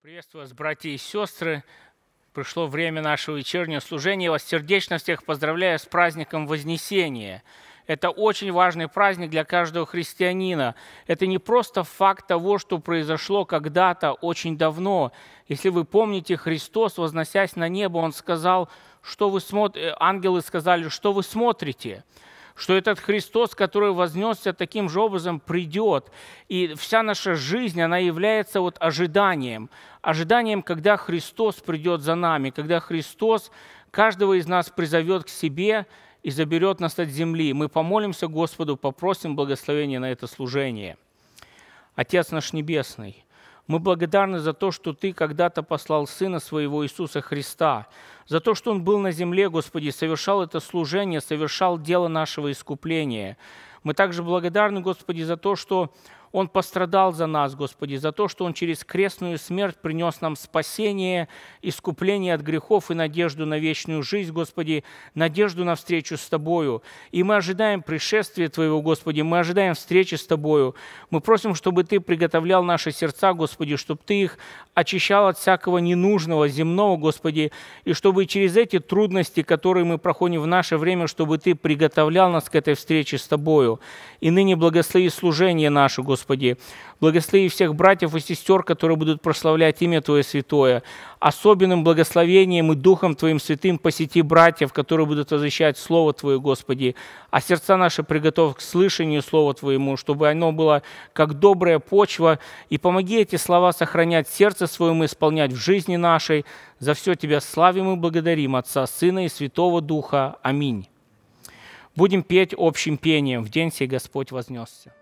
Приветствую вас, братья и сестры. Пришло время нашего вечернего служения. Я вас сердечно всех поздравляю с праздником Вознесения. Это очень важный праздник для каждого христианина. Это не просто факт того, что произошло когда-то очень давно. Если вы помните, Христос, возносясь на небо, Он сказал, что вы смотрите, ангелы сказали, что вы смотрите. Что этот Христос, который вознесся таким же образом, придет. И вся наша жизнь, она является ожиданием. Ожиданием, когда Христос придет за нами, когда Христос каждого из нас призовет к себе и заберет нас от земли. Мы помолимся Господу, попросим благословения на это служение. Отец наш Небесный, мы благодарны за то, что Ты когда-то послал Сына Своего Иисуса Христа, за то, что Он был на земле, Господи, совершал это служение, совершал дело нашего искупления. Мы также благодарны, Господи, за то, что Он пострадал за нас, Господи, за то, что Он через крестную смерть принес нам спасение, искупление от грехов и надежду на вечную жизнь, Господи, надежду на встречу с Тобою. И мы ожидаем пришествия Твоего, Господи, мы ожидаем встречи с Тобою. Мы просим, чтобы Ты приготовлял наши сердца, Господи, чтобы Ты их очищал от всякого ненужного, земного, Господи, и чтобы через эти трудности, которые мы проходим в наше время, чтобы Ты приготовлял нас к этой встрече с Тобою. И ныне благослови служение наше, Господи, благослови всех братьев и сестер, которые будут прославлять имя Твое святое. Особенным благословением и Духом Твоим святым посети братьев, которые будут возвещать Слово Твое, Господи. А сердца наши приготовь к слышанию Слова Твоему, чтобы оно было как добрая почва. И помоги эти слова сохранять в сердце своем и исполнять в жизни нашей. За все Тебя славим и благодарим, Отца, Сына и Святого Духа. Аминь. Будем петь общим пением. В день сей Господь вознесся.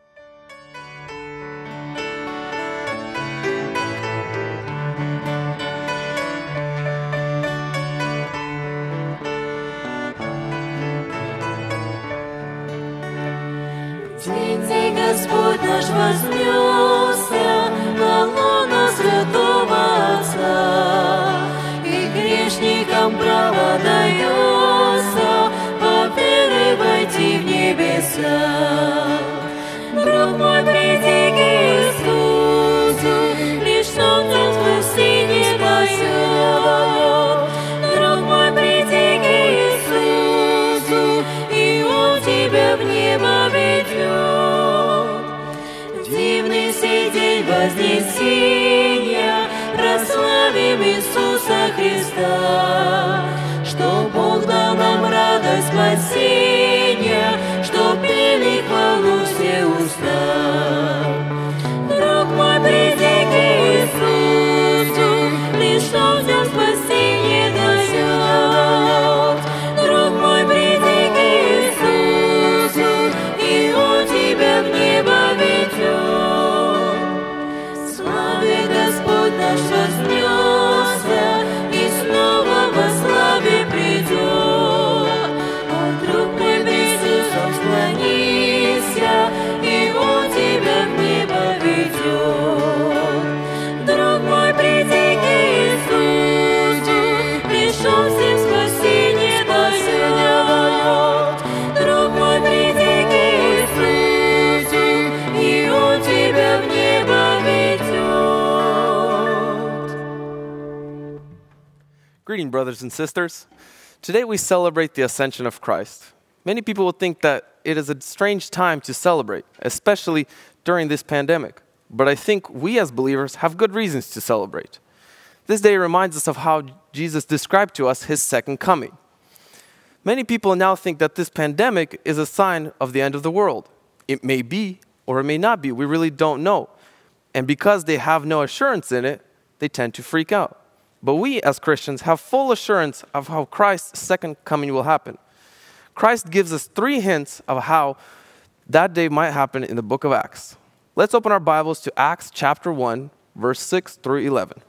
Господь наш вознесся на лоно святого Отца, и грешникам право дается по вере войти в небеса. Друг мой, приди к Иисусу, лишь солнце в пустыне дает. Друг мой, приди к Иисусу, и Он тебя в небо ведет. Дивный сей день Вознесения, прославим Иисуса Христа, что Бог дал нам радость спасения, что пели хвалу все уста. Друг мой, приди к Иисусу, лишь солнце спасение дает. Друг мой, приди к Иисусу, и Он тебя в небо ведет. Господь наш вознесся, и снова во славе придет. О, друг мой, пред Иисусом склонися, и Он тебя в небо ведет. Друг мой, приди к Иисусу, пришел всем спасение дает. Друг мой, приди к Иисусу, и Он тебя в небо ведет. Greeting, brothers and sisters. Today we celebrate the ascension of Christ. Many people will think that it is a strange time to celebrate, especially during this pandemic. But I think we as believers have good reasons to celebrate. This day reminds us of how Jesus described to us his second coming. Many people now think that this pandemic is a sign of the end of the world. It may be, or it may not be. We really don't know. And because they have no assurance in it, they tend to freak out. But we, as Christians, have full assurance of how Christ's second coming will happen. Christ gives us 3 hints of how that day might happen in the book of Acts. Let's open our Bibles to Acts chapter 1, verse 6 through 11.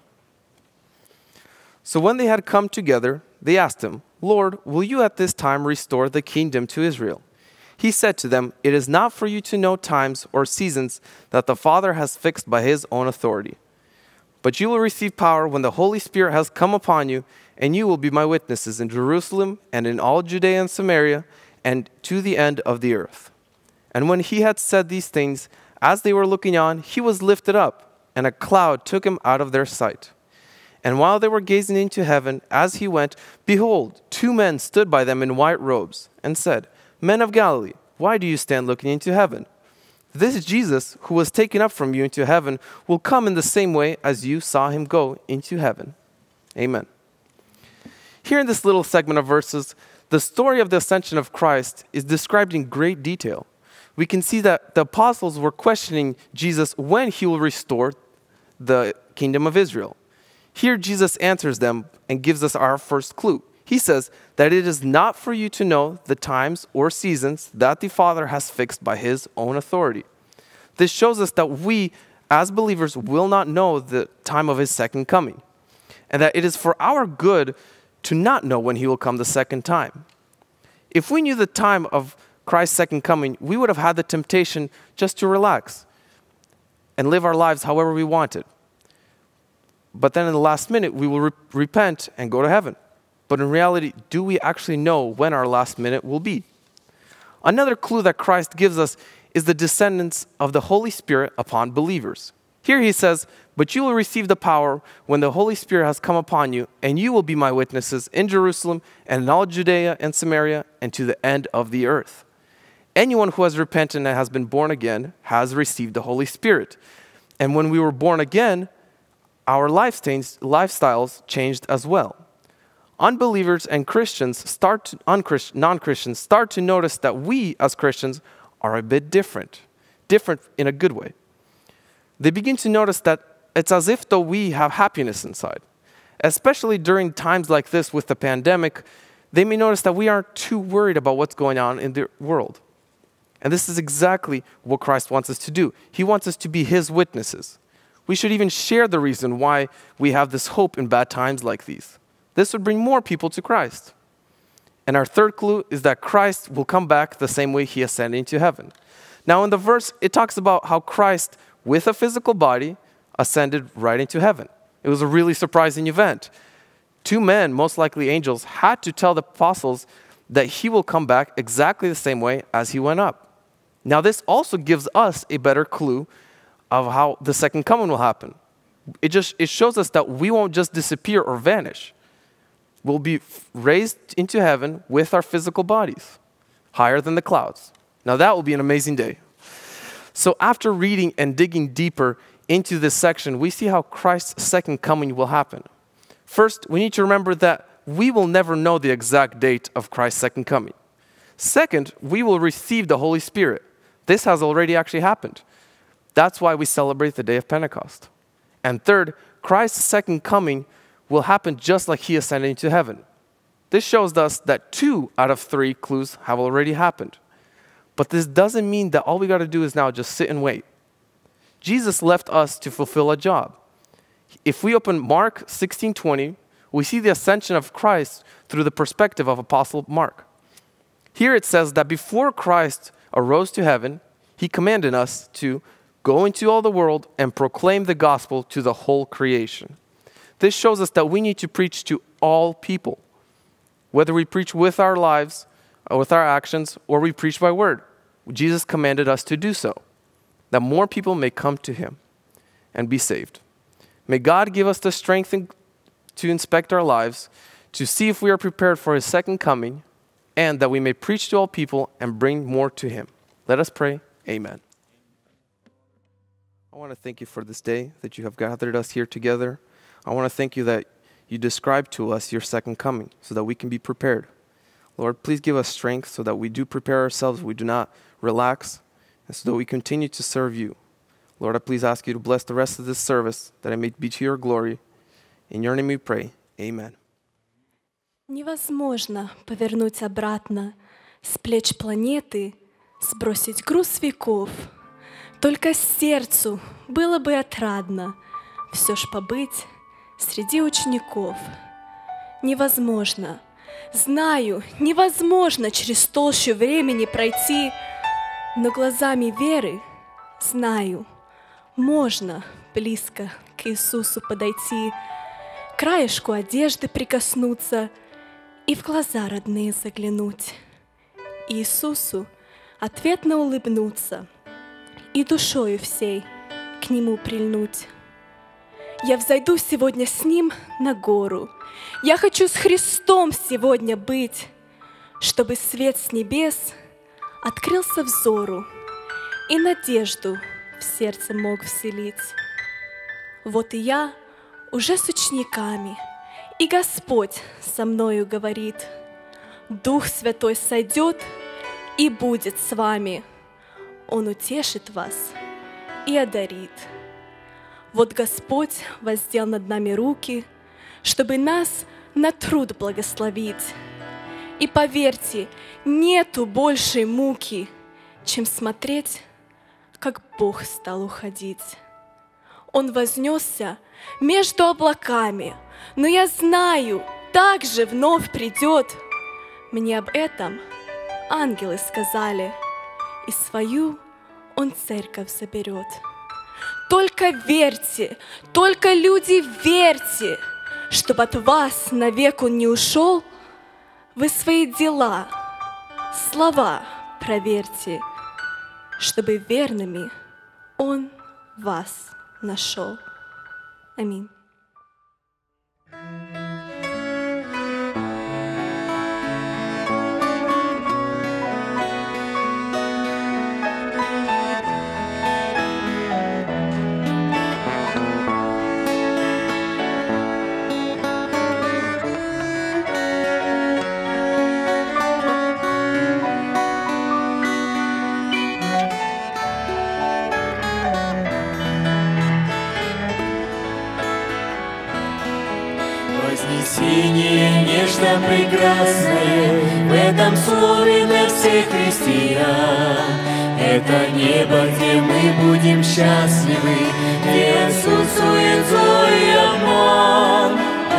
So when they had come together, they asked him, "Lord, will you at this time restore the kingdom to Israel?" He said to them, "It is not for you to know times or seasons that the Father has fixed by his own authority. But you will receive power when the Holy Spirit has come upon you, and you will be my witnesses in Jerusalem and in all Judea and Samaria and to the end of the earth." And when he had said these things, as they were looking on, he was lifted up, and a cloud took him out of their sight. And while they were gazing into heaven, as he went, behold, 2 men stood by them in white robes, and said, Men of Galilee, why do you stand looking into heaven? This Jesus, who was taken up from you into heaven, will come in the same way as you saw him go into heaven. Amen. Here in this little segment of verses, the story of the ascension of Christ is described in great detail. We can see that the apostles were questioning Jesus when he will restore the kingdom of Israel. Here Jesus answers them and gives us our first clue. He says that it is not for you to know the times or seasons that the Father has fixed by his own authority. This shows us that we, as believers, will not know the time of his second coming, and that it is for our good to not know when he will come the second time. If we knew the time of Christ's second coming, we would have had the temptation just to relax and live our lives however we wanted. But then in the last minute, we will repent and go to heaven. But in reality, do we actually know when our last minute will be? Another clue that Christ gives us is the descendance of the Holy Spirit upon believers. Here he says, but you will receive the power when the Holy Spirit has come upon you, and you will be my witnesses in Jerusalem and in all Judea and Samaria and to the end of the earth. Anyone who has repented and has been born again has received the Holy Spirit. And when we were born again, our lifestyles changed as well. Unbelievers and non-Christians start to notice that we as Christians are a bit different in a good way. They begin to notice that it's as if though we have happiness inside. Especially during times like this with the pandemic, they may notice that we aren't too worried about what's going on in the world. And this is exactly what Christ wants us to do. He wants us to be his witnesses. We should even share the reason why we have this hope in bad times like these. This would bring more people to Christ. And our third clue is that Christ will come back the same way he ascended into heaven. Now in the verse, it talks about how Christ, with a physical body, ascended right into heaven. It was a really surprising event. 2 men, most likely angels, had to tell the apostles that he will come back exactly the same way as he went up. Now this also gives us a better clue of how the second coming will happen. It shows us that we won't just disappear or vanish. We'll be raised into heaven with our physical bodies, higher than the clouds. Now that will be an amazing day. So after reading and digging deeper into this section, we see how Christ's second coming will happen. First, we need to remember that we will never know the exact date of Christ's second coming. Second, we will receive the Holy Spirit. This has already actually happened. That's why we celebrate the day of Pentecost. And third, Christ's second coming will happen just like he ascended into heaven. This shows us that 2 out of 3 clues have already happened. But this doesn't mean that all we got to do is now just sit and wait. Jesus left us to fulfill a job. If we open Mark 16:20, we see the ascension of Christ through the perspective of Apostle Mark. Here it says that before Christ arose to heaven, he commanded us to go into all the world and proclaim the gospel to the whole creation. This shows us that we need to preach to all people, whether we preach with our lives, or with our actions, or we preach by word. Jesus commanded us to do so, that more people may come to him and be saved. May God give us the strength to inspect our lives, to see if we are prepared for his second coming, and that we may preach to all people and bring more to him. Let us pray. Amen. I want to thank you for this day that you have gathered us here together. I want to thank you that you described to us your second coming so that we can be prepared. Lord, please give us strength so that we do prepare ourselves, we do not relax, and so that we continue to serve you. Lord, I please ask you to bless the rest of this service, that it may be to your glory. In your name we pray. Amen. Невозможно повернуть обратно с плеч планеты, сбросить груз веков. Только сердцу было бы отрадно все ж побыть среди учеников. Невозможно, знаю, невозможно через толщу времени пройти, но глазами веры знаю, можно близко к Иисусу подойти, к краешку одежды прикоснуться и в глаза родные заглянуть. Иисусу ответно улыбнуться и душою всей к Нему прильнуть. Я взойду сегодня с Ним на гору. Я хочу с Христом сегодня быть, чтобы свет с небес открылся взору и надежду в сердце мог вселить. Вот и я уже с учениками, и Господь со мною говорит: Дух Святой сойдет и будет с вами. Он утешит вас и одарит. Вот Господь воздел над нами руки, чтобы нас на труд благословить. И поверьте, нету большей муки, чем смотреть, как Бог стал уходить. Он вознесся между облаками, но я знаю, так же вновь придет. Мне об этом ангелы сказали, и свою Он церковь заберет. Только верьте, только люди верьте, чтобы от вас навек Он не ушел. Вы свои дела, слова проверьте, чтобы верными Он вас нашел. Аминь. Вознесение нечто прекрасное в этом слове для всех христиан. Это небо, где мы будем счастливы, где отсутствует злой обман.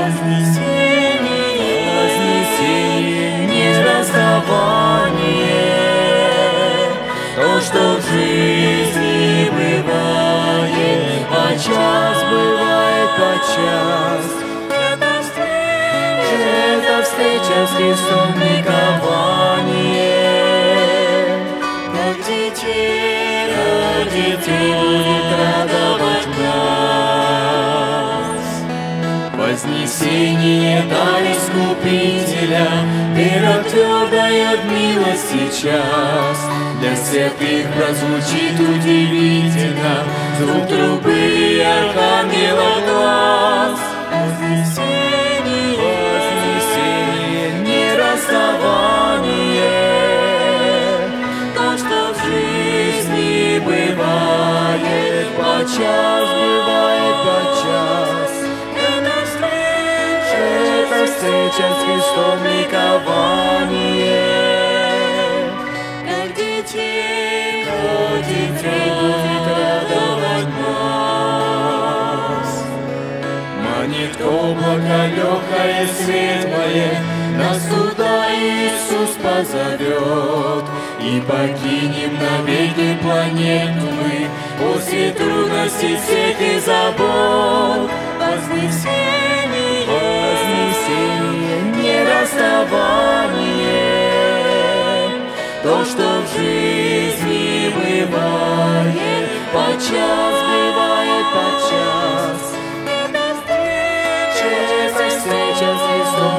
Вознесение, не расставание, то, что в жизни бывает подчас, бывает подчас. Это встреча с Христом, ликование, как детей будет радовать нас. Вознесение дар Искупителя, вера твердая в милости час. Для святых прозвучит удивительно звук трубы и архангела глаз. То, что в жизни бывает подчас, бывает подчас. Это встреча с Христом, ликование, как детей будет радовать нас. Манит облако легкое, светлое, нас туда Иисус позовет, и покинем навеки планету мы после трудностей всех и забот. Вознесение, не расставание, то, что в жизни бывает подчас, бывает подчас. Встреча с Христом,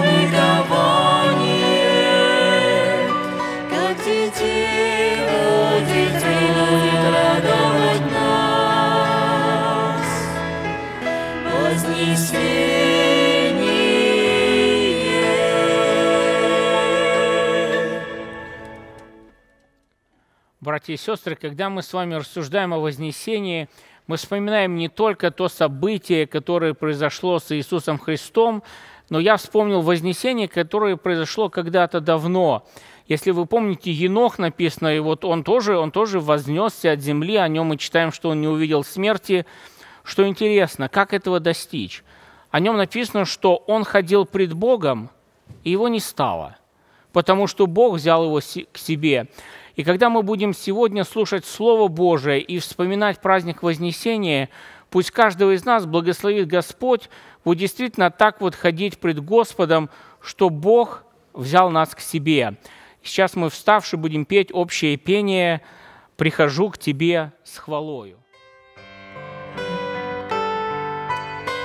ликование, как детей будет радовать нас. Вознесение. Братья и сестры, когда мы с вами рассуждаем о вознесении, мы вспоминаем не только то событие, которое произошло с Иисусом Христом, но я вспомнил вознесение, которое произошло когда-то давно. Если вы помните, Енох написано, и вот он тоже вознесся от земли, о нем мы читаем, что он не увидел смерти. Что интересно, как этого достичь? О нем написано, что он ходил пред Богом, и его не стало, потому что Бог взял его к себе. И когда мы будем сегодня слушать Слово Божие и вспоминать праздник Вознесения, пусть каждого из нас благословит Господь вот действительно так вот ходить пред Господом, что Бог взял нас к себе. Сейчас мы, вставши, будем петь общее пение «Прихожу к Тебе с хвалою».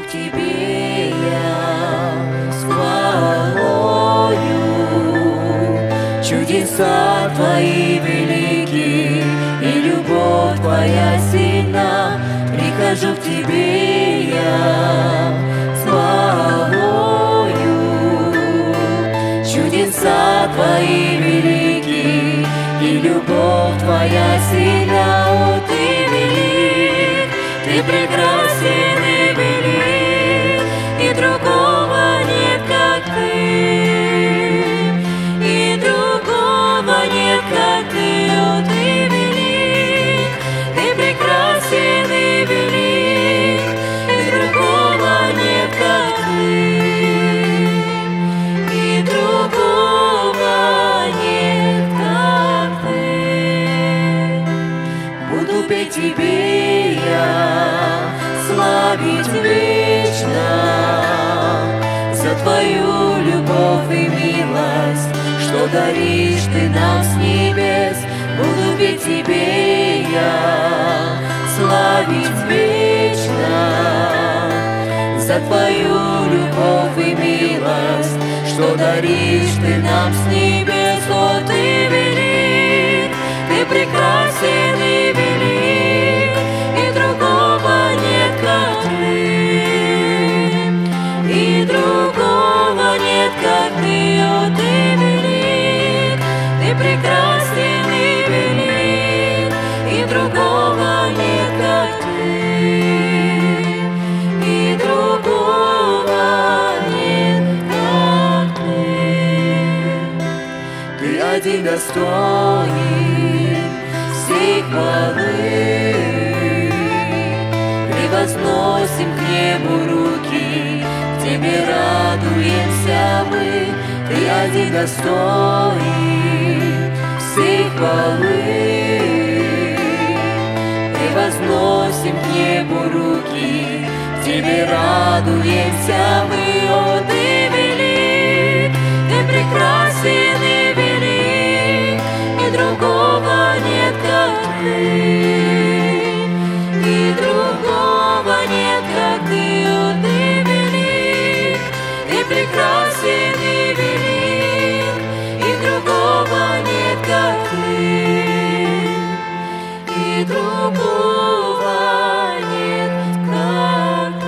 Тебе я с хвалою. Чудеса Твои велики, и любовь Твоя сильна. Прихожу к Тебе я с хвалою. Чудеса Твои велики, и любовь Твоя сильна. О, Ты велик, Ты прекрасен и велик, и другого нет, как Ты, и другого нет, как Ты. О, Ты велик, Ты прекрасен и велик, и другого нет, как Ты, и другого нет, как Ты. Буду петь Тебе я, славить вечно за Твою любовь и милость, что даришь Ты нам с небес. Буду петь Тебе я, славить вечно за Твою любовь и милость, что даришь Ты нам с небес. О, Ты велик, Ты прекрасен и велик, и другого нет, как Ты, и другого нет, как Ты. О, Ты велик, Ты прекрасен и велик, и другого нет, как Ты, и другого нет, как Ты. Ты один достоин всей хвалы. Превозносим к небу руки, к Тебе радуемся мы. Ты один достоин всей хвалы. Превозносим к небу руки, к Тебе радуемся мы. О, Ты велик, Ты прекрасен и велик, и другого нет, как Ты, и другого нет, как Ты. О, Ты велик, Ты прекрасен и велик, и другого нет, как Ты, и другого нет, как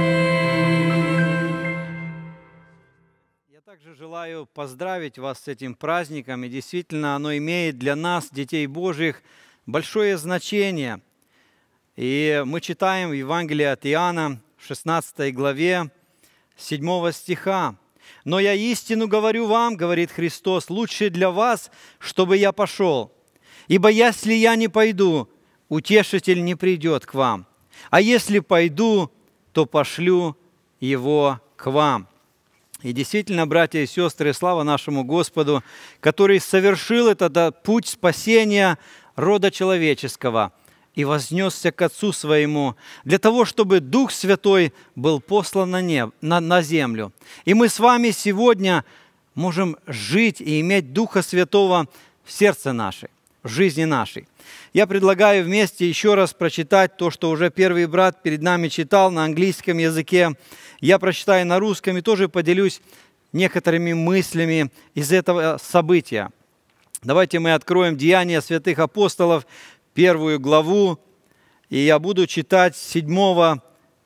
Ты. Я также желаю поздравить вас с этим праздником, и действительно оно имеет для нас, детей Божьих, большое значение. И мы читаем в Евангелии от Иоанна, в 16 главе, 7 стиха. «Но я истину говорю вам, говорит Христос, лучше для вас, чтобы я пошел. Ибо если я не пойду, утешитель не придет к вам. А если пойду, то пошлю его к вам». И действительно, братья и сестры, слава нашему Господу, который совершил этот путь спасения рода человеческого и вознесся к Отцу Своему, для того, чтобы Дух Святой был послан на землю. И мы с вами сегодня можем жить и иметь Духа Святого в сердце нашей, в жизни нашей. Я предлагаю вместе еще раз прочитать то, что уже первый брат перед нами читал на английском языке. Я прочитаю на русском и тоже поделюсь некоторыми мыслями из этого события. Давайте мы откроем Деяния святых апостолов, 1 главу, и я буду читать с 9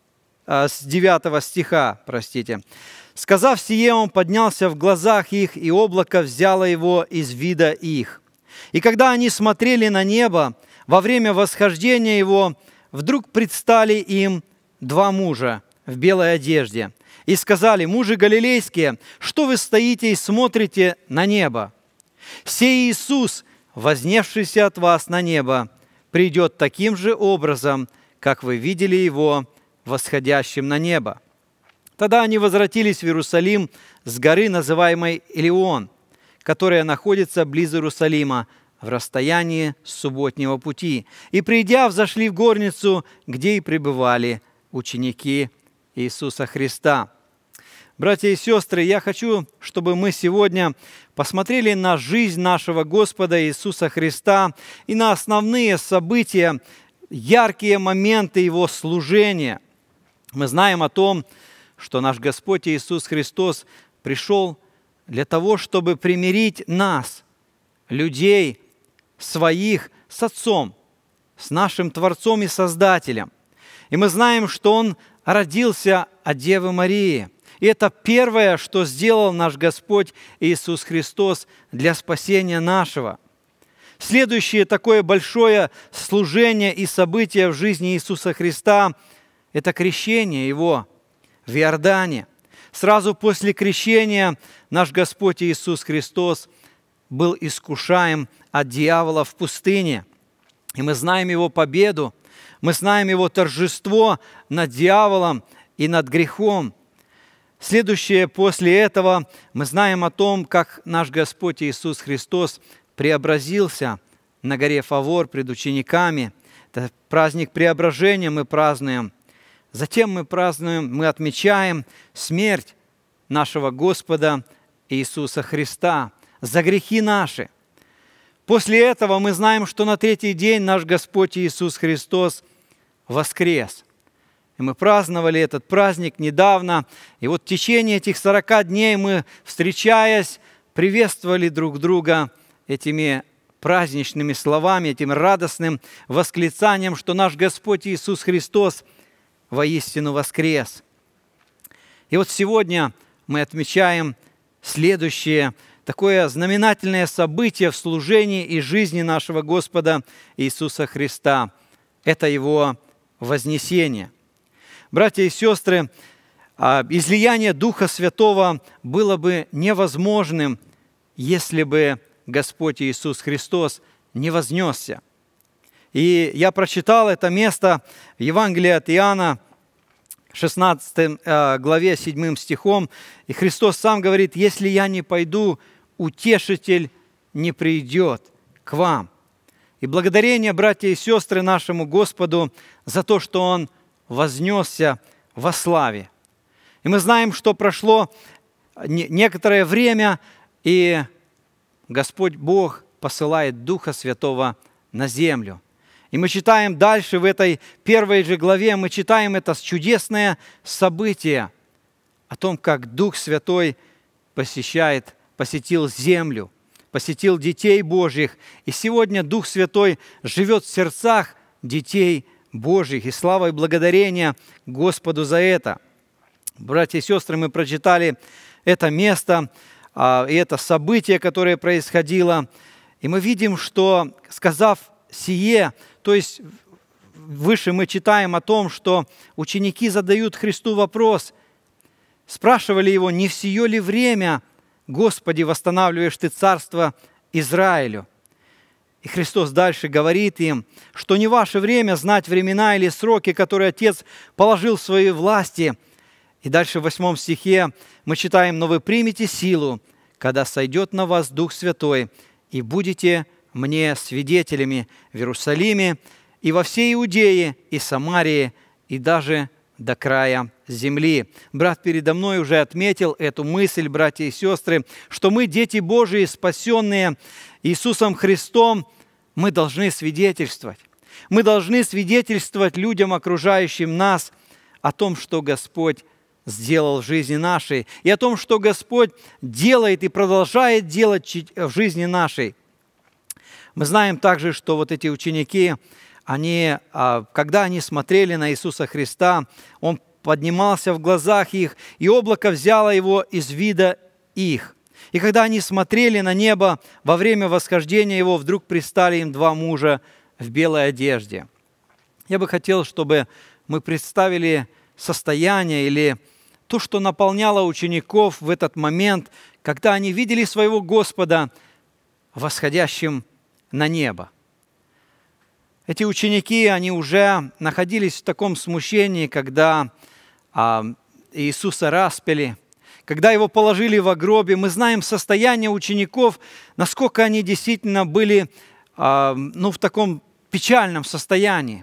стиха. «Сказав сие, он поднялся в глазах их, и облако взяло его из вида их. И когда они смотрели на небо, во время восхождения его, вдруг предстали им два мужа в белой одежде, и сказали: мужи галилейские, что вы стоите и смотрите на небо? Сей Иисус, вознесшийся от вас на небо, придет таким же образом, как вы видели Его восходящим на небо». Тогда они возвратились в Иерусалим с горы, называемой Илион, которая находится близ Иерусалима, в расстоянии субботнего пути. И, придя, взошли в горницу, где и пребывали ученики Иисуса Христа. Братья и сестры, я хочу, чтобы мы сегодня посмотрели на жизнь нашего Господа Иисуса Христа и на основные события, яркие моменты Его служения. Мы знаем о том, что наш Господь Иисус Христос пришел для того, чтобы примирить нас, людей своих, с Отцом, с нашим Творцом и Создателем. И мы знаем, что Он родился от Девы Марии. И это первое, что сделал наш Господь Иисус Христос для спасения нашего. Следующее такое большое служение и событие в жизни Иисуса Христа – это крещение Его в Иордане. Сразу после крещения наш Господь Иисус Христос был искушаем от дьявола в пустыне. И мы знаем Его победу, мы знаем Его торжество над дьяволом и над грехом. Следующее после этого мы знаем о том, как наш Господь Иисус Христос преобразился на горе Фавор пред учениками. Это праздник преображения мы празднуем. Затем мы отмечаем смерть нашего Господа Иисуса Христа за грехи наши. После этого мы знаем, что на третий день наш Господь Иисус Христос воскрес. И мы праздновали этот праздник недавно. И вот в течение этих 40 дней мы, встречаясь, приветствовали друг друга этими праздничными словами, этим радостным восклицанием, что наш Господь Иисус Христос воистину воскрес. И вот сегодня мы отмечаем следующее такое знаменательное событие в служении и жизни нашего Господа Иисуса Христа. Это Его вознесение. Братья и сестры, излияние Духа Святого было бы невозможным, если бы Господь Иисус Христос не вознесся. И я прочитал это место в Евангелии от Иоанна, 16 главе, 7 стихом, и Христос сам говорит: «Если я не пойду, Утешитель не придет к вам». И благодарение, братья и сестры, нашему Господу за то, что Он вознесся во славе. И мы знаем, что прошло некоторое время, и Господь Бог посылает Духа Святого на землю. И мы читаем дальше в этой первой же главе, мы читаем это чудесное событие о том, как Дух Святой посетил землю, посетил детей Божьих. И сегодня Дух Святой живет в сердцах детей Божьих. И слава и благодарение Господу за это. Братья и сестры, мы прочитали это место и это событие, которое происходило. И мы видим, что, сказав сие, то есть выше мы читаем о том, что ученики задают Христу вопрос, спрашивали Его: «Не в сие ли время, Господи, восстанавливаешь Ты царство Израилю?» И Христос дальше говорит им, что не ваше время знать времена или сроки, которые Отец положил в своей власти. И дальше в 8 стихе мы читаем: «Но вы примете силу, когда сойдет на вас Дух Святой, и будете мне свидетелями в Иерусалиме и во всей Иудее и Самарии, и даже до края земли». Брат передо мной уже отметил эту мысль, братья и сестры, что мы, дети Божии, спасенные Иисусом Христом, мы должны свидетельствовать. Мы должны свидетельствовать людям, окружающим нас, о том, что Господь сделал в жизни нашей, и о том, что Господь делает и продолжает делать в жизни нашей. Мы знаем также, что вот эти ученики, когда они смотрели на Иисуса Христа, Он поднимался в глазах их, и облако взяло Его из вида их. И когда они смотрели на небо, во время восхождения Его вдруг предстали им два мужа в белой одежде. Я бы хотел, чтобы мы представили состояние или то, что наполняло учеников в этот момент, когда они видели своего Господа восходящим на небо. Эти ученики, они уже находились в таком смущении, когда Иисуса распяли, когда Его положили во гробе. Мы знаем состояние учеников, насколько они действительно были в таком печальном состоянии.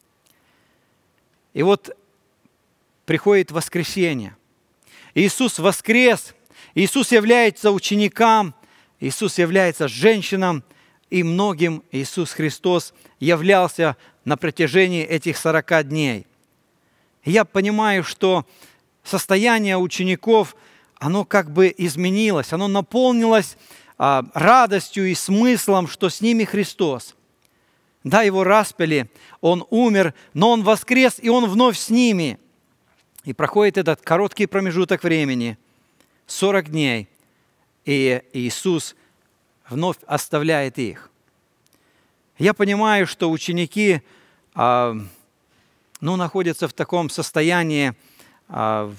И вот приходит воскресение. Иисус воскрес, Иисус является ученикам, Иисус является женщинам, и многим Иисус Христос являлся на протяжении этих 40 дней. И я понимаю, что состояние учеников, оно как бы изменилось, оно наполнилось радостью и смыслом, что с ними Христос. Да, Его распяли, Он умер, но Он воскрес, и Он вновь с ними. И проходит этот короткий промежуток времени, 40 дней, и Иисус вновь оставляет их. Я понимаю, что ученики находятся в таком состоянии, в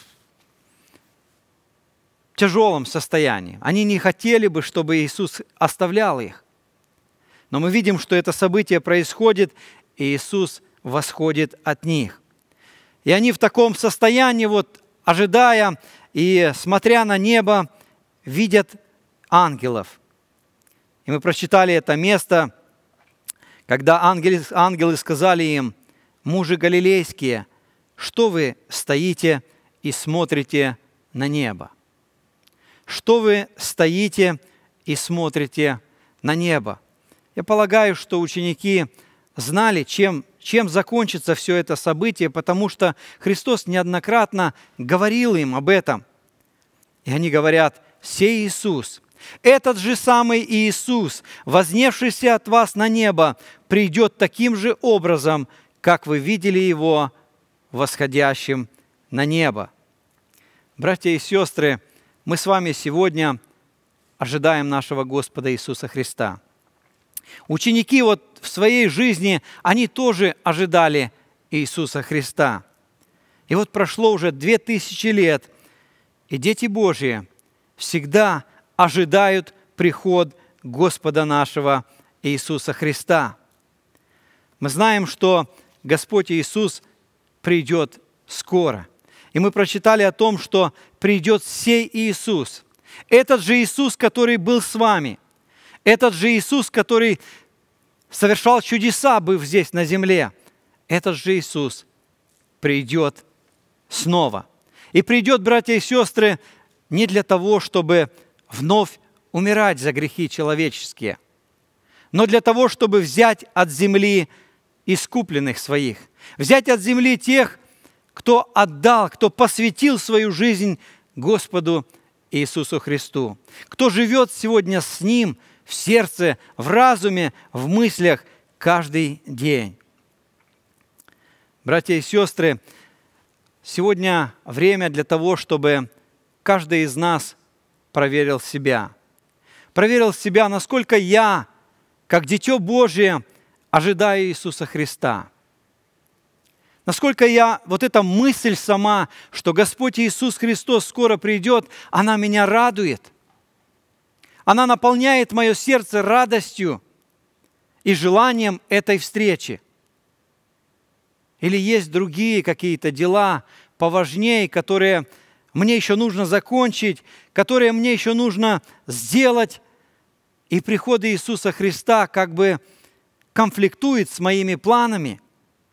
тяжелом состоянии. Они не хотели бы, чтобы Иисус оставлял их. Но мы видим, что это событие происходит, и Иисус восходит от них. И они в таком состоянии, ожидая и смотря на небо, видят ангелов. И мы прочитали это место, когда ангелы сказали им: «Мужи галилейские, что вы стоите и смотрите на небо?» Что вы стоите и смотрите на небо? Я полагаю, что ученики знали, чем закончится все это событие, потому что Христос неоднократно говорил им об этом. И они говорят: «Сей Иисус, этот же самый Иисус, вознесшийся от вас на небо, придет таким же образом, как вы видели Его восходящим на небо». Братья и сестры, мы с вами сегодня ожидаем нашего Господа Иисуса Христа. Ученики в своей жизни, они тоже ожидали Иисуса Христа. И прошло уже 2000 лет, и дети Божьи всегда ожидают приход Господа нашего Иисуса Христа. Мы знаем, что Господь Иисус придет скоро. И мы прочитали о том, что придет сей Иисус. Этот же Иисус, который был с вами. Этот же Иисус, который совершал чудеса, быв здесь на земле. Этот же Иисус придет снова. И придет, братья и сестры, не для того, чтобы вновь умирать за грехи человеческие, но для того, чтобы взять от земли искупленных своих, взять от земли тех, кто отдал, кто посвятил свою жизнь Господу Иисусу Христу, кто живет сегодня с Ним в сердце, в разуме, в мыслях каждый день. Братья и сестры, сегодня время для того, чтобы каждый из нас проверил себя. Проверил себя, насколько я, как Дитё Божие, ожидаю Иисуса Христа. Насколько я, эта мысль сама, что Господь Иисус Христос скоро придет, она меня радует. Она наполняет мое сердце радостью и желанием этой встречи. Или есть другие какие-то дела поважнее, которые мне еще нужно закончить, которые мне еще нужно сделать, и приход Иисуса Христа как бы конфликтует с моими планами.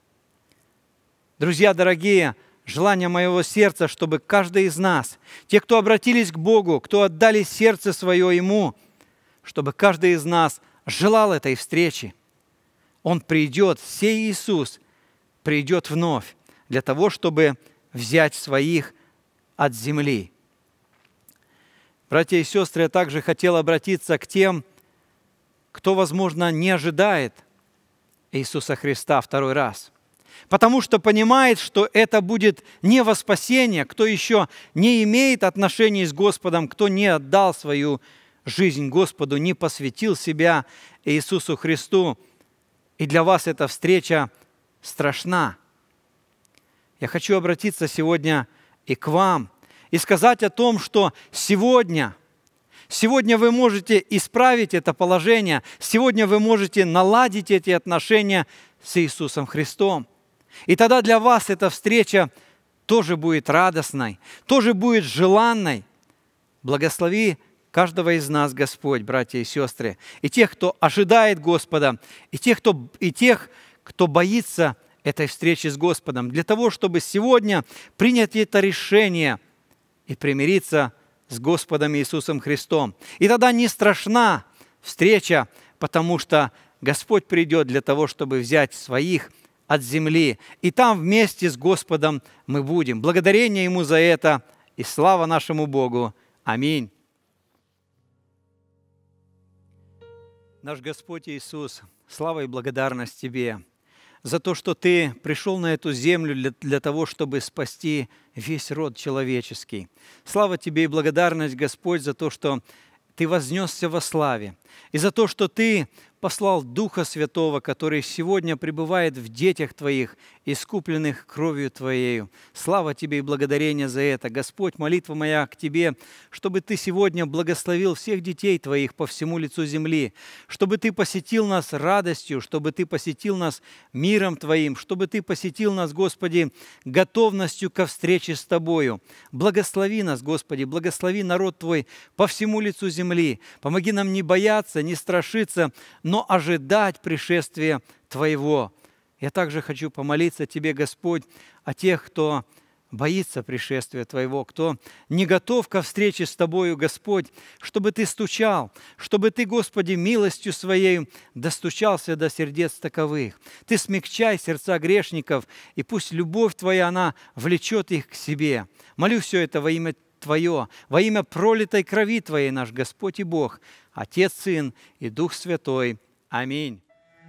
Друзья дорогие, желание моего сердца, чтобы каждый из нас, те, кто обратились к Богу, кто отдали сердце свое Ему, чтобы каждый из нас желал этой встречи. Он придет, сей Иисус придет вновь для того, чтобы взять своих от земли. Братья и сестры, я также хотел обратиться к тем, кто, возможно, не ожидает Иисуса Христа второй раз, потому что понимает, что это будет не во спасение, кто еще не имеет отношений с Господом, кто не отдал свою жизнь Господу, не посвятил себя Иисусу Христу. И для вас эта встреча страшна. Я хочу обратиться сегодня и к вам, и сказать о том, что сегодня вы можете исправить это положение, сегодня вы можете наладить эти отношения с Иисусом Христом. И тогда для вас эта встреча тоже будет радостной, тоже будет желанной. Благослови каждого из нас, Господь, братья и сестры, и тех, кто ожидает Господа, и тех, кто боится этой встречи с Господом, для того, чтобы сегодня принять это решение и примириться с Господом Иисусом Христом. И тогда не страшна встреча, потому что Господь придет для того, чтобы взять своих от земли, и там вместе с Господом мы будем. Благодарение Ему за это и слава нашему Богу. Аминь. Наш Господь Иисус, слава и благодарность Тебе за то, что Ты пришел на эту землю для того, чтобы спасти весь род человеческий. Слава Тебе и благодарность, Господь, за то, что Ты вознесся во славе, и за то, что Ты послал Духа Святого, который сегодня пребывает в детях Твоих, искупленных кровью Твоею. Слава Тебе и благодарение за это. Господь, молитва моя к Тебе, чтобы Ты сегодня благословил всех детей Твоих по всему лицу земли, чтобы Ты посетил нас радостью, чтобы Ты посетил нас миром Твоим, чтобы Ты посетил нас, Господи, готовностью ко встрече с Тобою. Благослови нас, Господи, благослови народ Твой по всему лицу земли. Помоги нам не бояться, не страшиться, но ожидать пришествия Твоего. Я также хочу помолиться Тебе, Господь, о тех, кто боится пришествия Твоего, кто не готов ко встрече с Тобою, Господь, чтобы Ты стучал, чтобы Ты, Господи, милостью Своей достучался до сердец таковых. Ты смягчай сердца грешников, и пусть любовь Твоя, она влечет их к себе. Молю все это во имя Твое, во имя пролитой крови Твоей, наш Господь и Бог, Отец, Сын и Дух Святой. Аминь.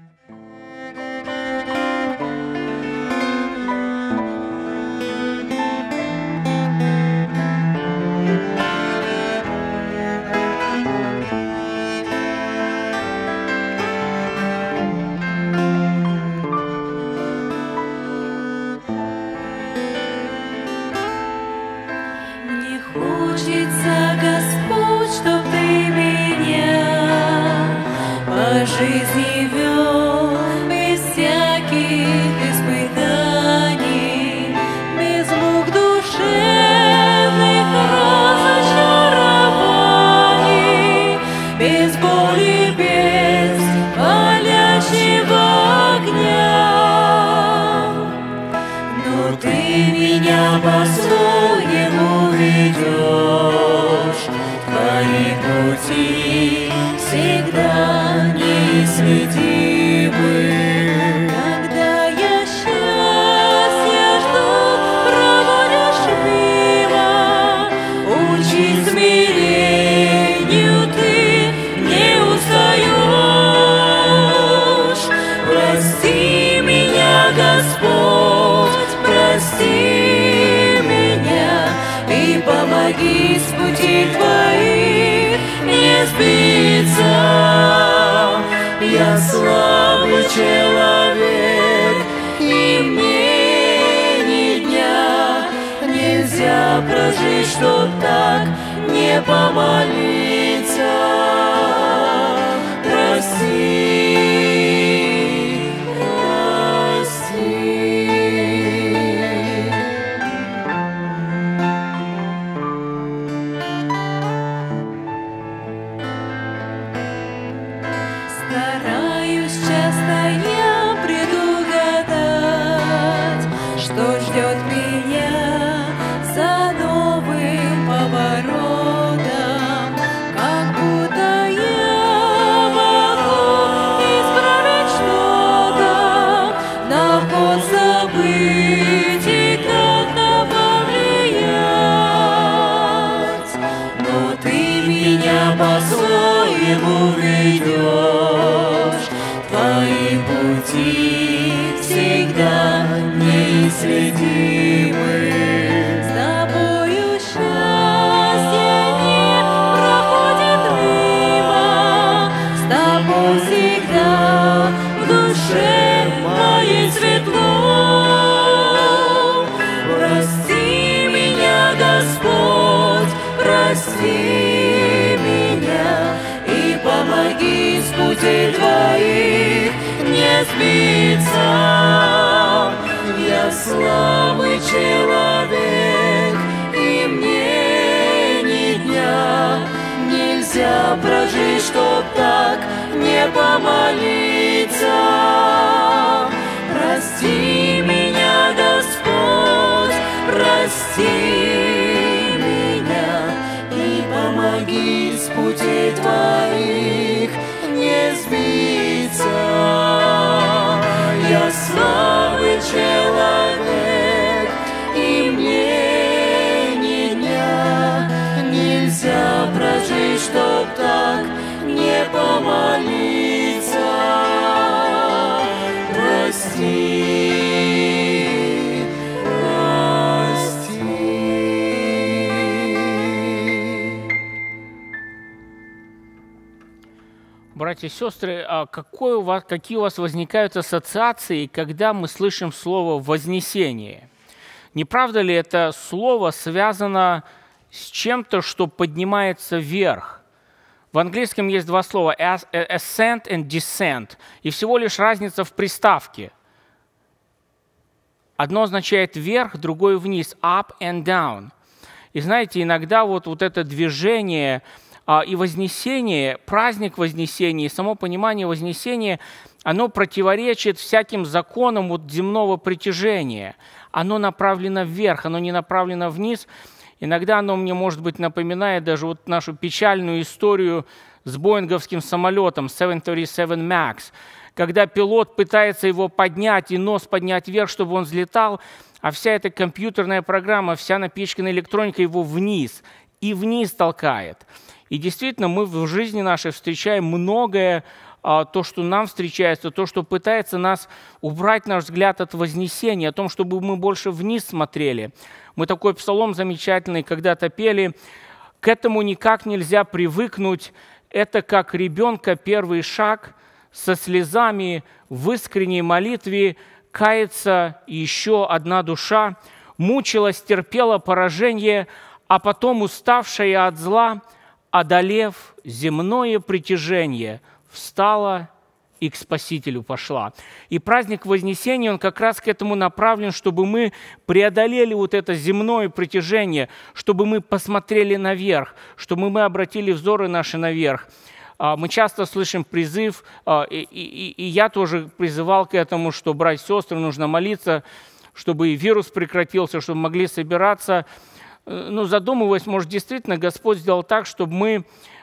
Мне хочется, Господь, чтоб Ты меня по жизни вел без всяких испытаний, без мук душевных разочарований, без боли, без палящего огня. Но Ты меня по-своему ведешь, Твои пути всегда неисследимы. Когда я счастья жду, проводишь мимо, учи смирению Ты не устаешь. Прости меня, Господь, прости меня и помоги с пути Твоих не сбиться. Я слабый человек, и мне ни дня нельзя прожить, чтоб так не помолиться. Прости, прости. Стараюсь часто я предугадать, что ждет меня за новым поворотом, как будто я могу исправить что-то, на ход событий как-то повлиять. Но Ты меня по-своему ведешь, Твои пути всегда неисследимы. С Тобою счастье не проходит мимо, с Тобой всегда в душе моей светло. Прости меня, Господь, прости меня и помоги с пути Твоих не сбиться. Я слабый человек, и мне ни дня нельзя прожить, чтоб так не помолиться. Прости меня, Господь, прости меня и помоги с пути Твоих не сбиться. Я слабый братья и сестры, какие у вас возникают ассоциации, когда мы слышим слово «вознесение»? Не правда ли это слово связано с чем-то, что поднимается вверх? В английском есть два слова ascent and descent, и всего лишь разница в приставке. Одно означает вверх, другое вниз, up and down. И знаете, иногда вот это движение и вознесение, праздник Вознесения, и само понимание Вознесения, оно противоречит всяким законам земного притяжения. Оно направлено вверх, оно не направлено вниз. Иногда оно мне, может быть, напоминает даже нашу печальную историю с боинговским самолетом 737 MAX, когда пилот пытается его поднять и нос поднять вверх, чтобы он взлетал, а вся эта компьютерная программа, вся напичканная электроника его вниз и вниз толкает. И действительно, мы в жизни нашей встречаем многое, то, что нам встречается, то, что пытается нас убрать наш взгляд от вознесения, о том, чтобы мы больше вниз смотрели. Мы такой псалом замечательный когда-то пели. К этому никак нельзя привыкнуть. Это как ребенка первый шаг, со слезами в искренней молитве кается еще одна душа, мучилась, терпела поражение, а потом, уставшая от зла, одолев земное притяжение, встала и к Спасителю пошла. И праздник Вознесения, он как раз к этому направлен, чтобы мы преодолели это земное притяжение, чтобы мы посмотрели наверх, чтобы мы обратили взоры наши наверх. Мы часто слышим призыв, и я тоже призывал к этому, что, братья и сестры, нужно молиться, чтобы и вирус прекратился, чтобы могли собираться. Задумываясь, может, действительно Господь сделал так, чтобы мы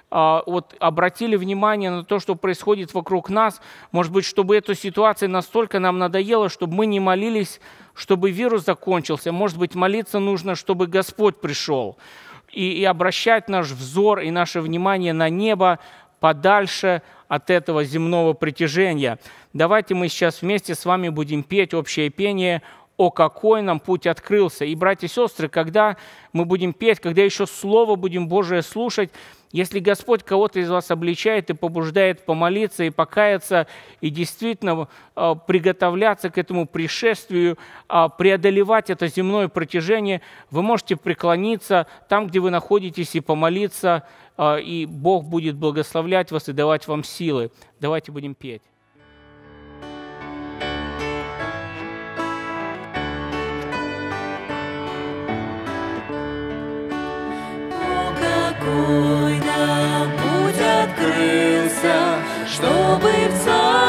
обратили внимание на то, что происходит вокруг нас. Может быть, чтобы эта ситуация настолько нам надоела, чтобы мы не молились, чтобы вирус закончился. Может быть, молиться нужно, чтобы Господь пришел. И обращать наш взор и наше внимание на небо, подальше от этого земного притяжения. Давайте мы сейчас вместе с вами будем петь общее пение «О, какой нам путь открылся». И, братья и сестры, когда мы будем петь, когда еще Слово будем Божие слушать, если Господь кого-то из вас обличает и побуждает помолиться и покаяться, и действительно приготовляться к этому пришествию, преодолевать это земное притяжение, вы можете преклониться там, где вы находитесь, и помолиться, и Бог будет благословлять вас и давать вам силы. Давайте будем петь. Какой нам путь открылся, чтобы в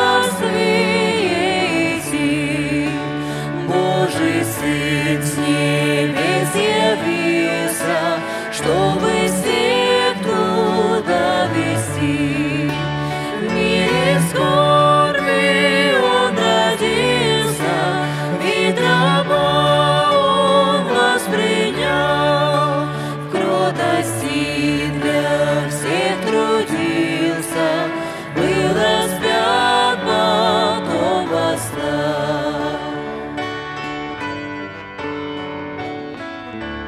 царствие идти. Божий Сын с небес явился, чтобы всех туда вести. В мире скорби Он родился, ведь раба Он воспринял. В кротости для всех трудился, был распят, потом восстал.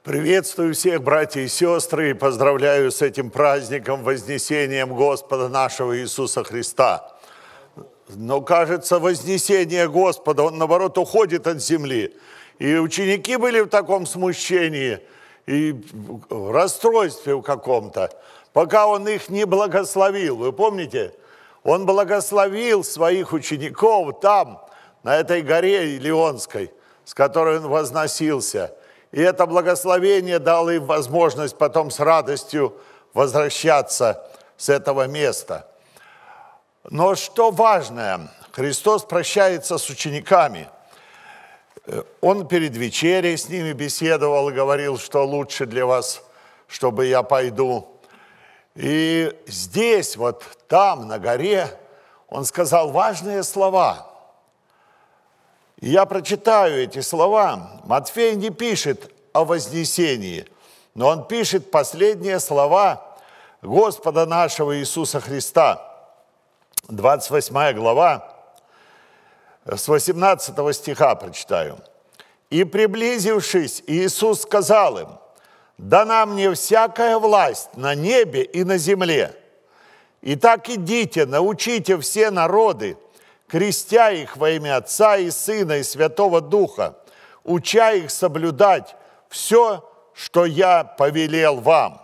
Приветствую всех, братья и сестры, и поздравляю с этим праздником, вознесением Господа нашего Иисуса Христа. Но, кажется, вознесение Господа, Он, наоборот, уходит от земли. И ученики были в таком смущении и в расстройстве в каком-то, пока Он их не благословил. Вы помните? Он благословил своих учеников там, на этой горе Илионской, с которой Он возносился. И это благословение дало им возможность потом с радостью возвращаться с этого места. Но что важное, Христос прощается с учениками. Он перед вечерей с ними беседовал и говорил, что лучше для вас, чтобы я пойду. И здесь, вот там, на горе, Он сказал важные слова. И я прочитаю эти слова. Матфей не пишет о вознесении, но он пишет последние слова Господа нашего Иисуса Христа. 28 глава, с 18 стиха прочитаю. «И, приблизившись, Иисус сказал им: дана мне всякая власть на небе и на земле. Итак, идите, научите все народы, крестя их во имя Отца и Сына и Святого Духа, уча их соблюдать все, что я повелел вам».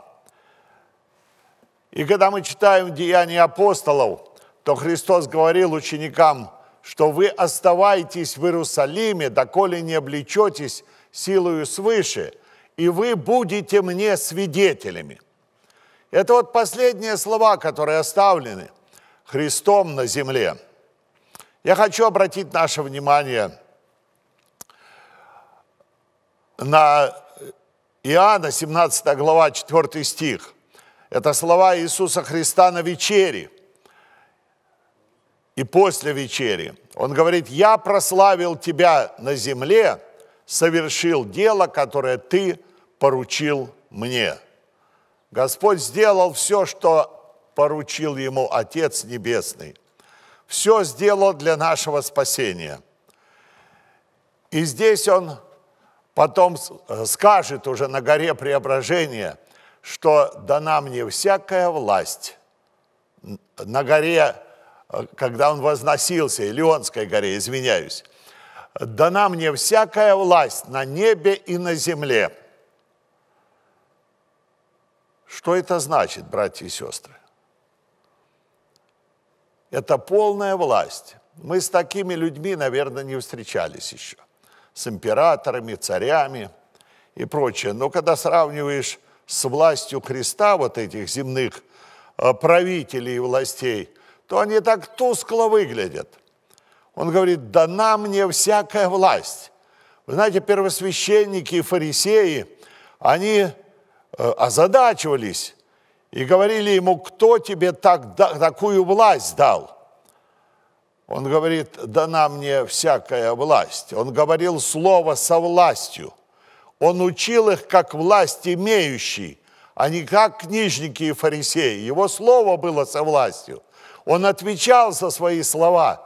И когда мы читаем Деяния апостолов, то Христос говорил ученикам, что вы оставайтесь в Иерусалиме, доколе не облечетесь силою свыше, и вы будете мне свидетелями. Это вот последние слова, которые оставлены Христом на земле. Я хочу обратить наше внимание на Иоанна, 17 глава, 4 стих. Это слова Иисуса Христа на вечере и после вечери. Он говорит: «Я прославил Тебя на земле, совершил дело, которое Ты поручил мне». Господь сделал все, что поручил Ему Отец Небесный. Все сделал для нашего спасения. И здесь Он потом скажет уже на горе Преображения, что дана мне всякая власть. На горе, когда Он возносился, Илионской горе, извиняюсь, дана мне всякая власть на небе и на земле. Что это значит, братья и сестры? Это полная власть. Мы с такими людьми, наверное, не встречались еще. С императорами, царями и прочее. Но когда сравниваешь с властью Христа, вот этих земных правителей и властей, то они так тускло выглядят. Он говорит: дана мне всякая власть. Вы знаете, первосвященники и фарисеи, они озадачивались и говорили ему: кто тебе такую власть дал? Он говорит: дана мне всякая власть. Он говорил слово со властью. Он учил их как власть имеющий, а не как книжники и фарисеи. Его слово было со властью. Он отвечал за свои слова.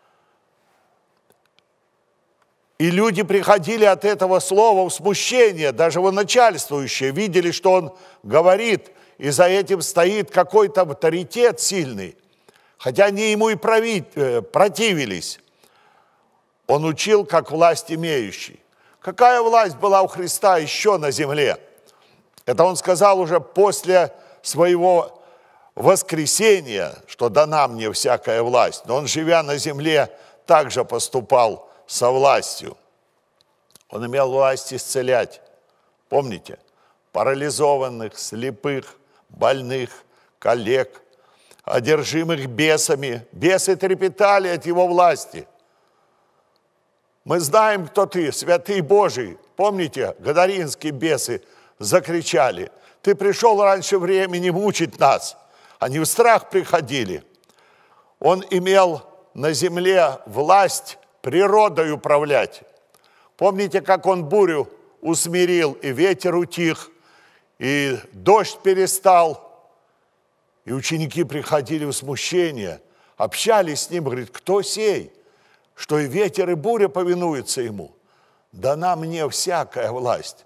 И люди приходили от этого слова в смущение, даже его начальствующие видели, что он говорит, и за этим стоит какой-то авторитет сильный. Хотя они ему и противились. Он учил как власть имеющий. Какая власть была у Христа еще на земле? Это он сказал уже после своего воскресения, что дана мне всякая власть. Но он, живя на земле, также поступал со властью. Он имел власть исцелять. Помните? Парализованных, слепых, больных, коллег, одержимых бесами. Бесы трепетали от его власти. Мы знаем, кто ты, святый Божий. Помните, гадаринские бесы закричали: ты пришел раньше времени мучить нас. Они в страх приходили. Он имел на земле власть природой управлять. Помните, как он бурю усмирил, и ветер утих, и дождь перестал, и ученики приходили в смущение, общались с ним, говорит: кто сей, что и ветер, и буря повинуются ему? Дана мне всякая власть.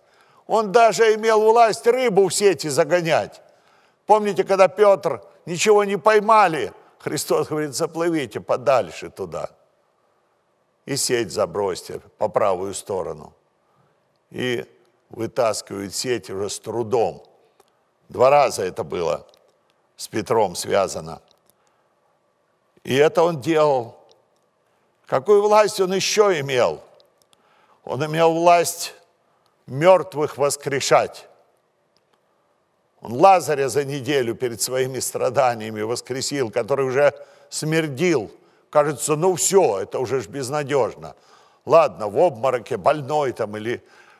Он даже имел власть рыбу в сети загонять. Помните, когда Петр ничего не поймали, Христос говорит, заплывите подальше туда. И сеть забросьте по правую сторону. И вытаскивают сеть уже с трудом. 2 раза это было с Петром связано. И это он делал. Какую власть он еще имел? Он имел власть мертвых воскрешать. Он Лазаря за неделю перед своими страданиями воскресил, который уже смердил. Кажется, ну все, это уже ж безнадежно. Ладно, в обмороке больной там или